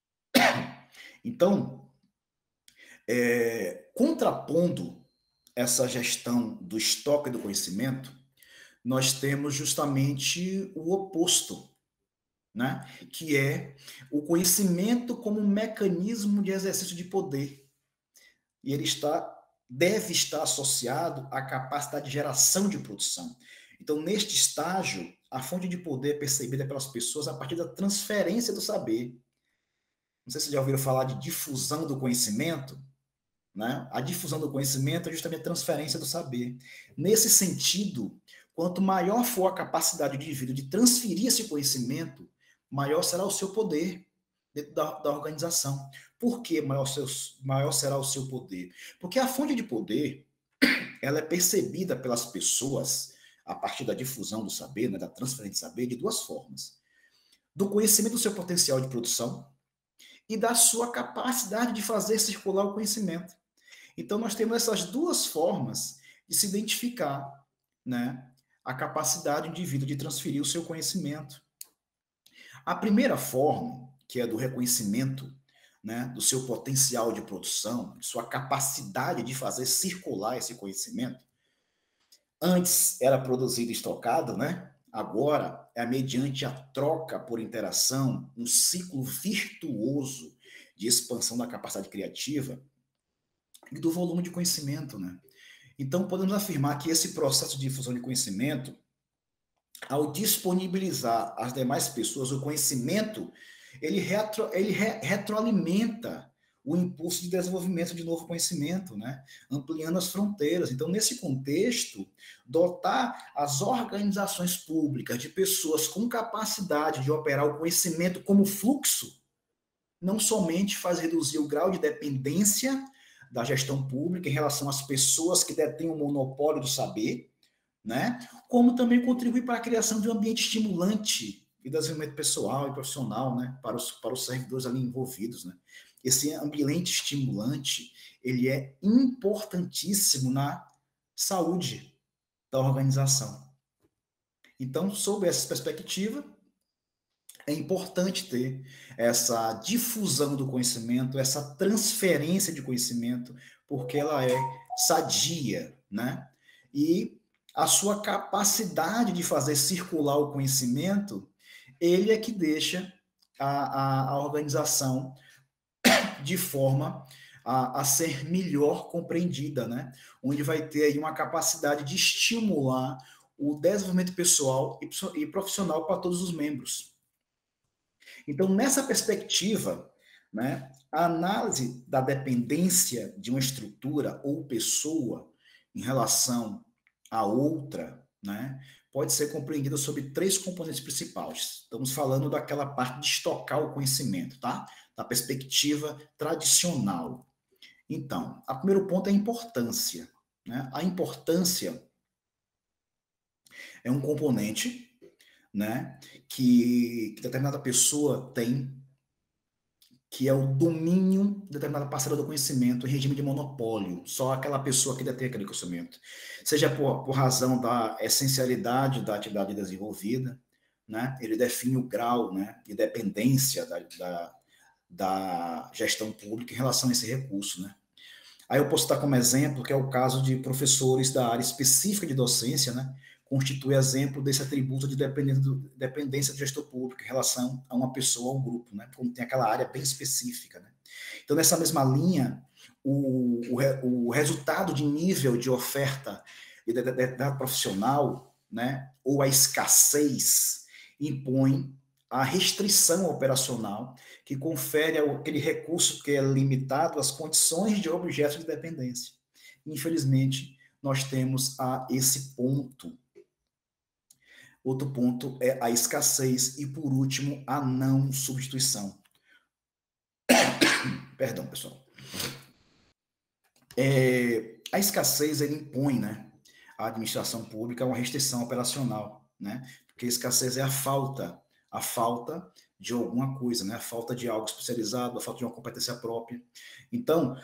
Então, é, contrapondo essa gestão do estoque do conhecimento, nós temos justamente o oposto, né? Que é o conhecimento como um mecanismo de exercício de poder. E ele está, deve estar associado à capacidade de geração de produção. Então, neste estágio, a fonte de poder é percebida pelas pessoas a partir da transferência do saber. Não sei se vocês já ouviram falar de difusão do conhecimento, né? A difusão do conhecimento é justamente a transferência do saber. Nesse sentido, quanto maior for a capacidade do indivíduo de transferir esse conhecimento, maior será o seu poder dentro da, da organização. Por que maior, seus, maior será o seu poder? Porque a fonte de poder, ela é percebida pelas pessoas, a partir da difusão do saber, né, da transferência de saber, de duas formas. Do conhecimento do seu potencial de produção e da sua capacidade de fazer circular o conhecimento. Então, nós temos essas duas formas de se identificar, né, a capacidade do indivíduo de transferir o seu conhecimento. A primeira forma, que é do reconhecimento, né, do seu potencial de produção, de sua capacidade de fazer circular esse conhecimento, antes era produzido e estocado, né? Agora é mediante a troca por interação, um ciclo virtuoso de expansão da capacidade criativa e do volume de conhecimento, né? Então, podemos afirmar que esse processo de difusão de conhecimento, ao disponibilizar às demais pessoas o conhecimento, ele, retro, ele re, retroalimenta o impulso de desenvolvimento de novo conhecimento, né? Ampliando as fronteiras. Então, nesse contexto, dotar as organizações públicas de pessoas com capacidade de operar o conhecimento como fluxo, não somente faz reduzir o grau de dependência da gestão pública em relação às pessoas que detêm o monopólio do saber, né? Como também contribui para a criação de um ambiente estimulante e desenvolvimento pessoal e profissional, né? Para os, para os servidores ali envolvidos, né? Esse ambiente estimulante, ele é importantíssimo na saúde da organização. Então, sob essa perspectiva, é importante ter essa difusão do conhecimento, essa transferência de conhecimento, porque ela é sadia, né? E a sua capacidade de fazer circular o conhecimento, ele é que deixa a, a, a organização de forma a, a ser melhor compreendida, né? Onde vai ter aí uma capacidade de estimular o desenvolvimento pessoal e, e profissional para todos os membros. Então, nessa perspectiva, né, a análise da dependência de uma estrutura ou pessoa em relação a outra, né, pode ser compreendida sobre três componentes principais. Estamos falando daquela parte de estocar o conhecimento, tá? Da perspectiva tradicional. Então, o primeiro ponto é a importância, né? A importância é um componente, né, que, que determinada pessoa tem, que é o domínio de determinada parcela do conhecimento em regime de monopólio. Só aquela pessoa que detém aquele conhecimento. Seja por, por razão da essencialidade da atividade desenvolvida, né, ele define o grau, né, de dependência da, da, da gestão pública em relação a esse recurso, né. Aí eu posso dar como exemplo que é o caso de professores da área específica de docência, né, constitui exemplo desse atributo de dependência do gestor público em relação a uma pessoa ou um grupo, né? Como tem aquela área bem específica, né? Então, nessa mesma linha, o, o, o resultado de nível de oferta de, de, de, de profissional, né? Ou a escassez impõe a restrição operacional que confere aquele recurso que é limitado às condições de objeto de dependência. Infelizmente, nós temos a esse ponto. Outro ponto é a escassez e, por último, a não substituição. Perdão, pessoal. É, a escassez ele impõe, né, à administração pública uma restrição operacional, né? Porque a escassez é a falta, a falta de alguma coisa, né? A falta de algo especializado, a falta de uma competência própria. Então,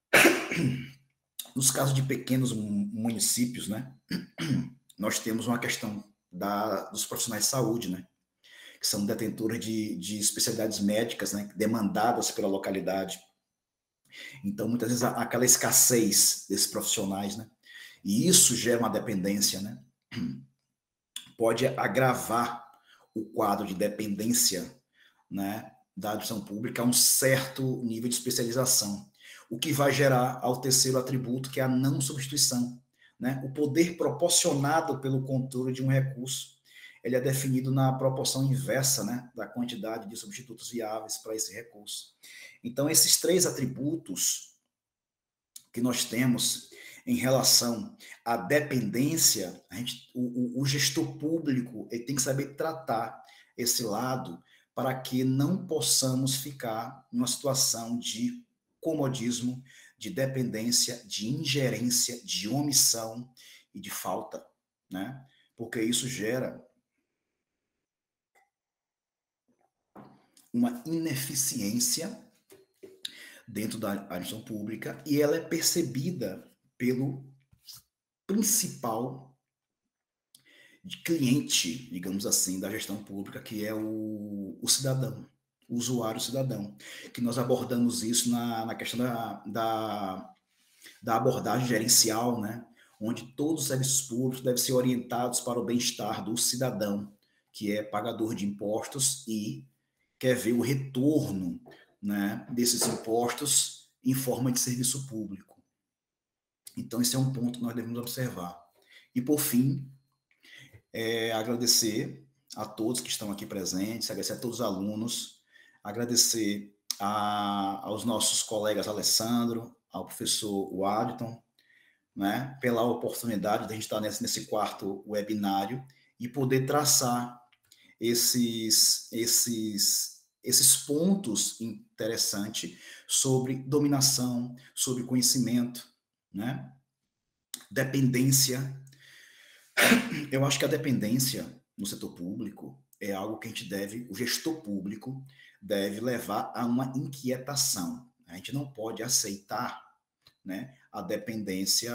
nos casos de pequenos municípios, né, nós temos uma questão Da, dos profissionais de saúde, né? Que são detentores de, de especialidades médicas, né? Demandadas pela localidade. Então, muitas vezes, há aquela escassez desses profissionais, né? E isso gera uma dependência, né? Pode agravar o quadro de dependência, né, da administração pública a um certo nível de especialização, o que vai gerar ao terceiro atributo, que é a não substituição. Né? O poder proporcionado pelo controle de um recurso, ele é definido na proporção inversa, né, da quantidade de substitutos viáveis para esse recurso. Então, esses três atributos que nós temos em relação à dependência, a gente, o, o, o gestor público ele tem que saber tratar esse lado para que não possamos ficar numa situação de comodismo, de dependência, de ingerência, de omissão e de falta, né? Porque isso gera uma ineficiência dentro da administração pública e ela é percebida pelo principal cliente, digamos assim, da gestão pública, que é o, o cidadão, o usuário cidadão, que nós abordamos isso na, na questão da, da, da abordagem gerencial, né? Onde todos os serviços públicos devem ser orientados para o bem-estar do cidadão, que é pagador de impostos e quer ver o retorno, né, desses impostos em forma de serviço público. Então, esse é um ponto que nós devemos observar. E, por fim, é, agradecer a todos que estão aqui presentes, agradecer a todos os alunos, agradecer a, aos nossos colegas Alessandro, ao professor Wadton, né, pela oportunidade de a gente estar nesse, nesse quarto webinário e poder traçar esses, esses, esses pontos interessantes sobre dominação, sobre conhecimento, né? Dependência. Eu acho que a dependência no setor público é algo que a gente deve, o gestor público deve levar a uma inquietação. A gente não pode aceitar, né, a dependência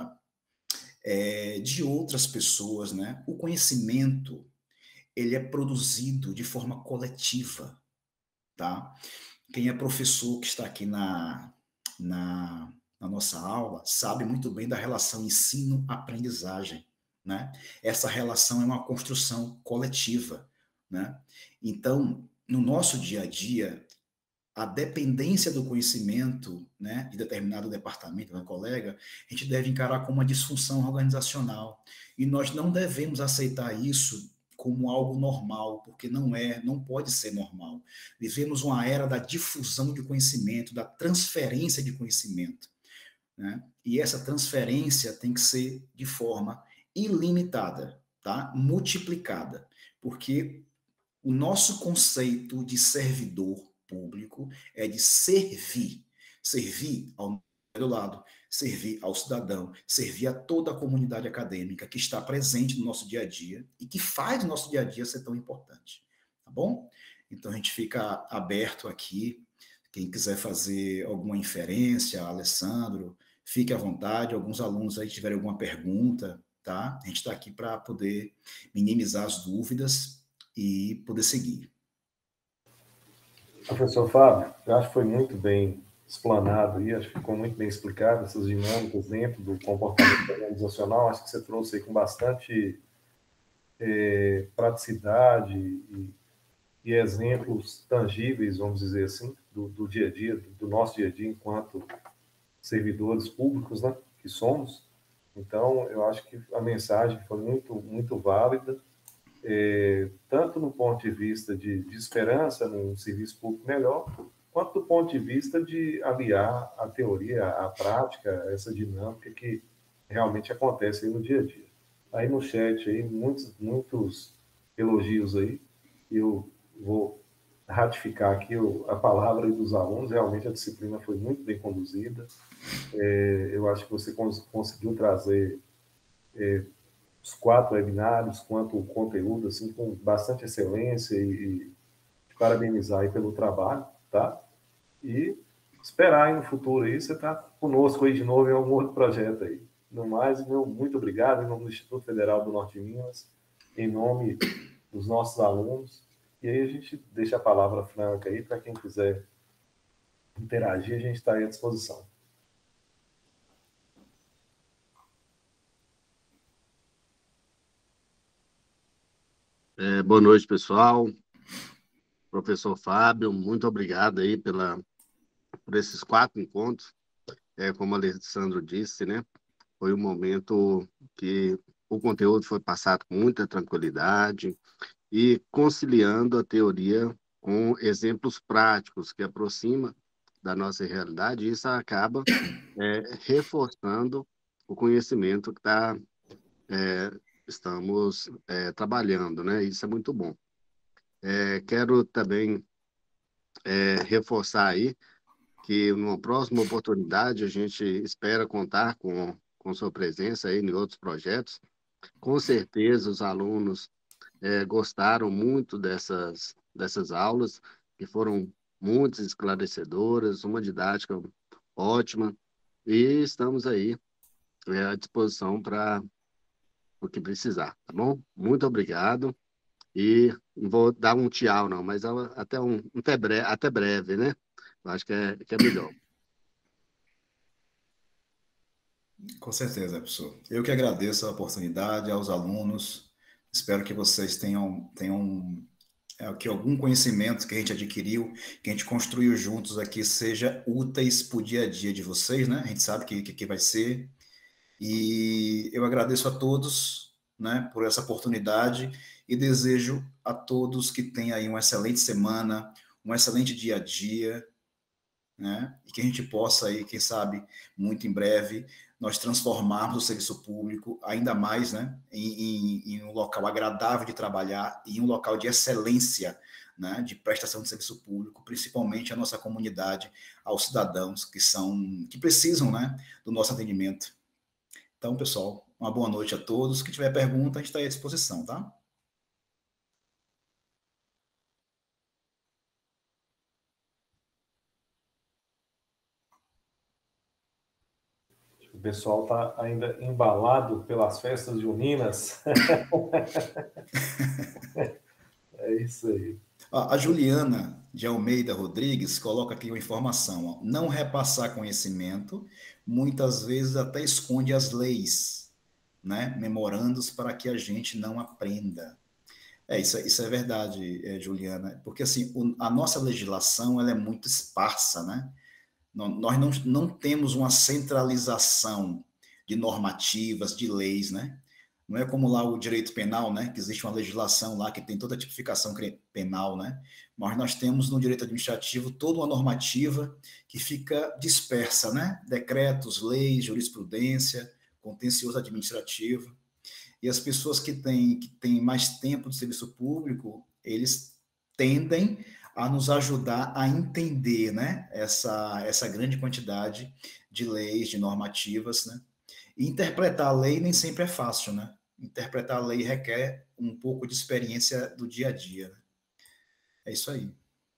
é, de outras pessoas, né? O conhecimento ele é produzido de forma coletiva, tá? Quem é professor que está aqui na, na, na nossa aula sabe muito bem da relação ensino-aprendizagem, né? Essa relação é uma construção coletiva, né? Então, no nosso dia a dia, a dependência do conhecimento, né, de determinado departamento, da colega, a gente deve encarar como uma disfunção organizacional. E nós não devemos aceitar isso como algo normal, porque não é, não pode ser normal. Vivemos uma era da difusão de conhecimento, da transferência de conhecimento, né? E essa transferência tem que ser de forma ilimitada, tá? Multiplicada, porque o nosso conceito de servidor público é de servir, servir ao do lado, servir ao cidadão, servir a toda a comunidade acadêmica que está presente no nosso dia a dia e que faz o nosso dia a dia ser tão importante, tá bom? Então a gente fica aberto aqui, quem quiser fazer alguma inferência, Alessandro, fique à vontade, alguns alunos aí tiverem alguma pergunta, tá? A gente está aqui para poder minimizar as dúvidas e poder seguir. Professor Fábio, eu acho que foi muito bem explanado aí, acho que ficou muito bem explicado essas dinâmicas dentro do comportamento organizacional, acho que você trouxe aí com bastante é, praticidade e, e exemplos tangíveis, vamos dizer assim, do, do dia a dia, do, do nosso dia a dia enquanto servidores públicos, né, que somos. Então, eu acho que a mensagem foi muito, muito válida, é, tanto no ponto de vista de, de esperança num serviço público melhor, quanto do ponto de vista de aliar a teoria, a prática, essa dinâmica que realmente acontece aí no dia a dia. Aí no chat, aí, muitos, muitos elogios aí, eu vou ratificar aqui a palavra dos alunos, realmente a disciplina foi muito bem conduzida, é, eu acho que você cons conseguiu trazer é, os quatro webinários, quanto o conteúdo, assim, com bastante excelência e, e te parabenizar aí pelo trabalho, tá? E esperar aí no futuro aí, você está conosco aí de novo em algum outro projeto aí. No mais, meu muito obrigado, em nome do Instituto Federal do Norte de Minas, em nome dos nossos alunos, e aí a gente deixa a palavra franca aí para quem quiser interagir, a gente está aí à disposição. É, boa noite, pessoal. Professor Fábio, muito obrigado aí pela, por esses quatro encontros. É, como o Alessandro disse, né? Foi um momento que o conteúdo foi passado com muita tranquilidade e conciliando a teoria com exemplos práticos que aproxima da nossa realidade, e isso acaba é, reforçando o conhecimento que tá, é, estamos é, trabalhando, né? Isso é muito bom. É, quero também é, reforçar aí que numa próxima oportunidade a gente espera contar com, com sua presença aí em outros projetos. Com certeza os alunos é, gostaram muito dessas, dessas aulas, que foram muito esclarecedoras, uma didática ótima, e estamos aí é, à disposição para o que precisar, tá bom? Muito obrigado, e não vou dar um tchau, não, mas até, um, até, breve, até breve, né? Eu acho que é, que é melhor. Com certeza, professor. Eu que agradeço a oportunidade aos alunos. Espero que vocês tenham, tenham é, que algum conhecimento que a gente adquiriu, que a gente construiu juntos aqui, seja úteis para o dia a dia de vocês, né? A gente sabe que, que, que vai ser. E eu agradeço a todos, né, por essa oportunidade e desejo a todos que tenham aí uma excelente semana, um excelente dia a dia, né? E que a gente possa aí, quem sabe, muito em breve, nós transformarmos o serviço público ainda mais, né, em, em, em um local agradável de trabalhar e um local de excelência, né, de prestação de serviço público, principalmente a nossa comunidade, aos cidadãos que são, que precisam, né, do nosso atendimento. Então, pessoal, uma boa noite a todos. Se tiver pergunta, a gente está à disposição, tá? O pessoal está ainda embalado pelas festas juninas. É isso aí. A Juliana de Almeida Rodrigues coloca aqui uma informação. Ó. Não repassar conhecimento, muitas vezes até esconde as leis, né? Memorandos para que a gente não aprenda. É, isso, isso é verdade, é, Juliana, porque assim, o, a nossa legislação ela é muito esparsa, né? Não, nós não, não temos uma centralização de normativas, de leis, né? Não é como lá o direito penal, né? Que existe uma legislação lá que tem toda a tipificação penal, né? Mas nós temos no direito administrativo toda uma normativa que fica dispersa, né? Decretos, leis, jurisprudência, contencioso administrativo. E as pessoas que têm, que têm mais tempo de serviço público, eles tendem a nos ajudar a entender, né, essa, essa grande quantidade de leis, de normativas, né? E interpretar a lei nem sempre é fácil, né? Interpretar a lei requer um pouco de experiência do dia a dia. Né? É isso aí.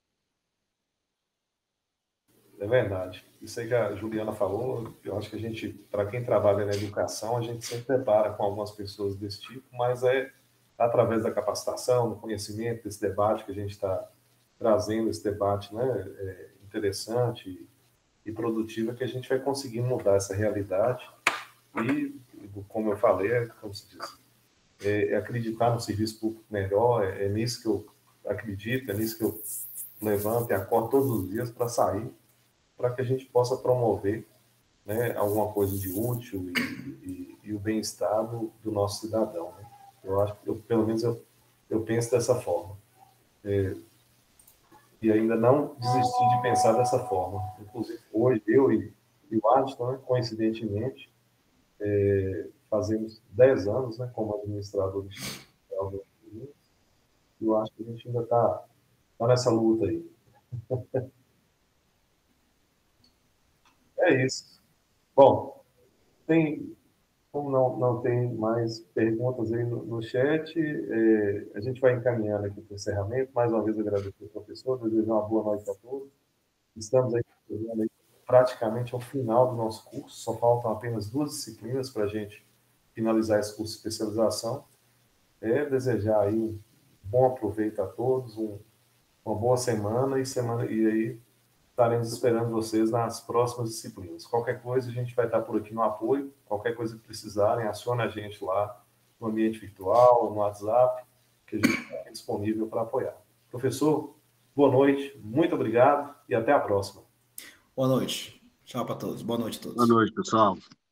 É verdade. Isso aí que a Juliana falou, eu acho que a gente, para quem trabalha na educação, a gente sempre depara com algumas pessoas desse tipo, mas é através da capacitação, do conhecimento, desse debate que a gente está trazendo, esse debate, né, é interessante e produtivo, que a gente vai conseguir mudar essa realidade e, como eu falei, é, como se diz, é, é acreditar no serviço público melhor, é, é nisso que eu acredito, é nisso que eu levanto e acordo todos os dias para sair, para que a gente possa promover, né, alguma coisa de útil e, e, e o bem-estar do, do nosso cidadão. Né? Eu acho que, eu, pelo menos, eu, eu penso dessa forma. É, e ainda não desisti de pensar dessa forma. Inclusive, hoje, eu e, e o Adson, né, coincidentemente, é, fazemos dez anos, né, como administrador do Instituto. E eu acho que a gente ainda está tá nessa luta aí. É isso. Bom, tem, como não, não tem mais perguntas aí no, no chat, é, a gente vai encaminhando aqui para o encerramento. Mais uma vez agradeço ao professor, desejo uma boa noite a todos. Estamos aí, aí praticamente ao final do nosso curso, só faltam apenas duas disciplinas para a gente finalizar esse curso de especialização. É desejar aí um bom aproveito a todos, um, uma boa semana e, semana e aí estaremos esperando vocês nas próximas disciplinas. Qualquer coisa, a gente vai estar por aqui no apoio. Qualquer coisa que precisarem, acione a gente lá no ambiente virtual, no WhatsApp, que a gente está disponível para apoiar. Professor, boa noite, muito obrigado e até a próxima. Boa noite. Tchau para todos. Boa noite a todos. Boa noite, pessoal.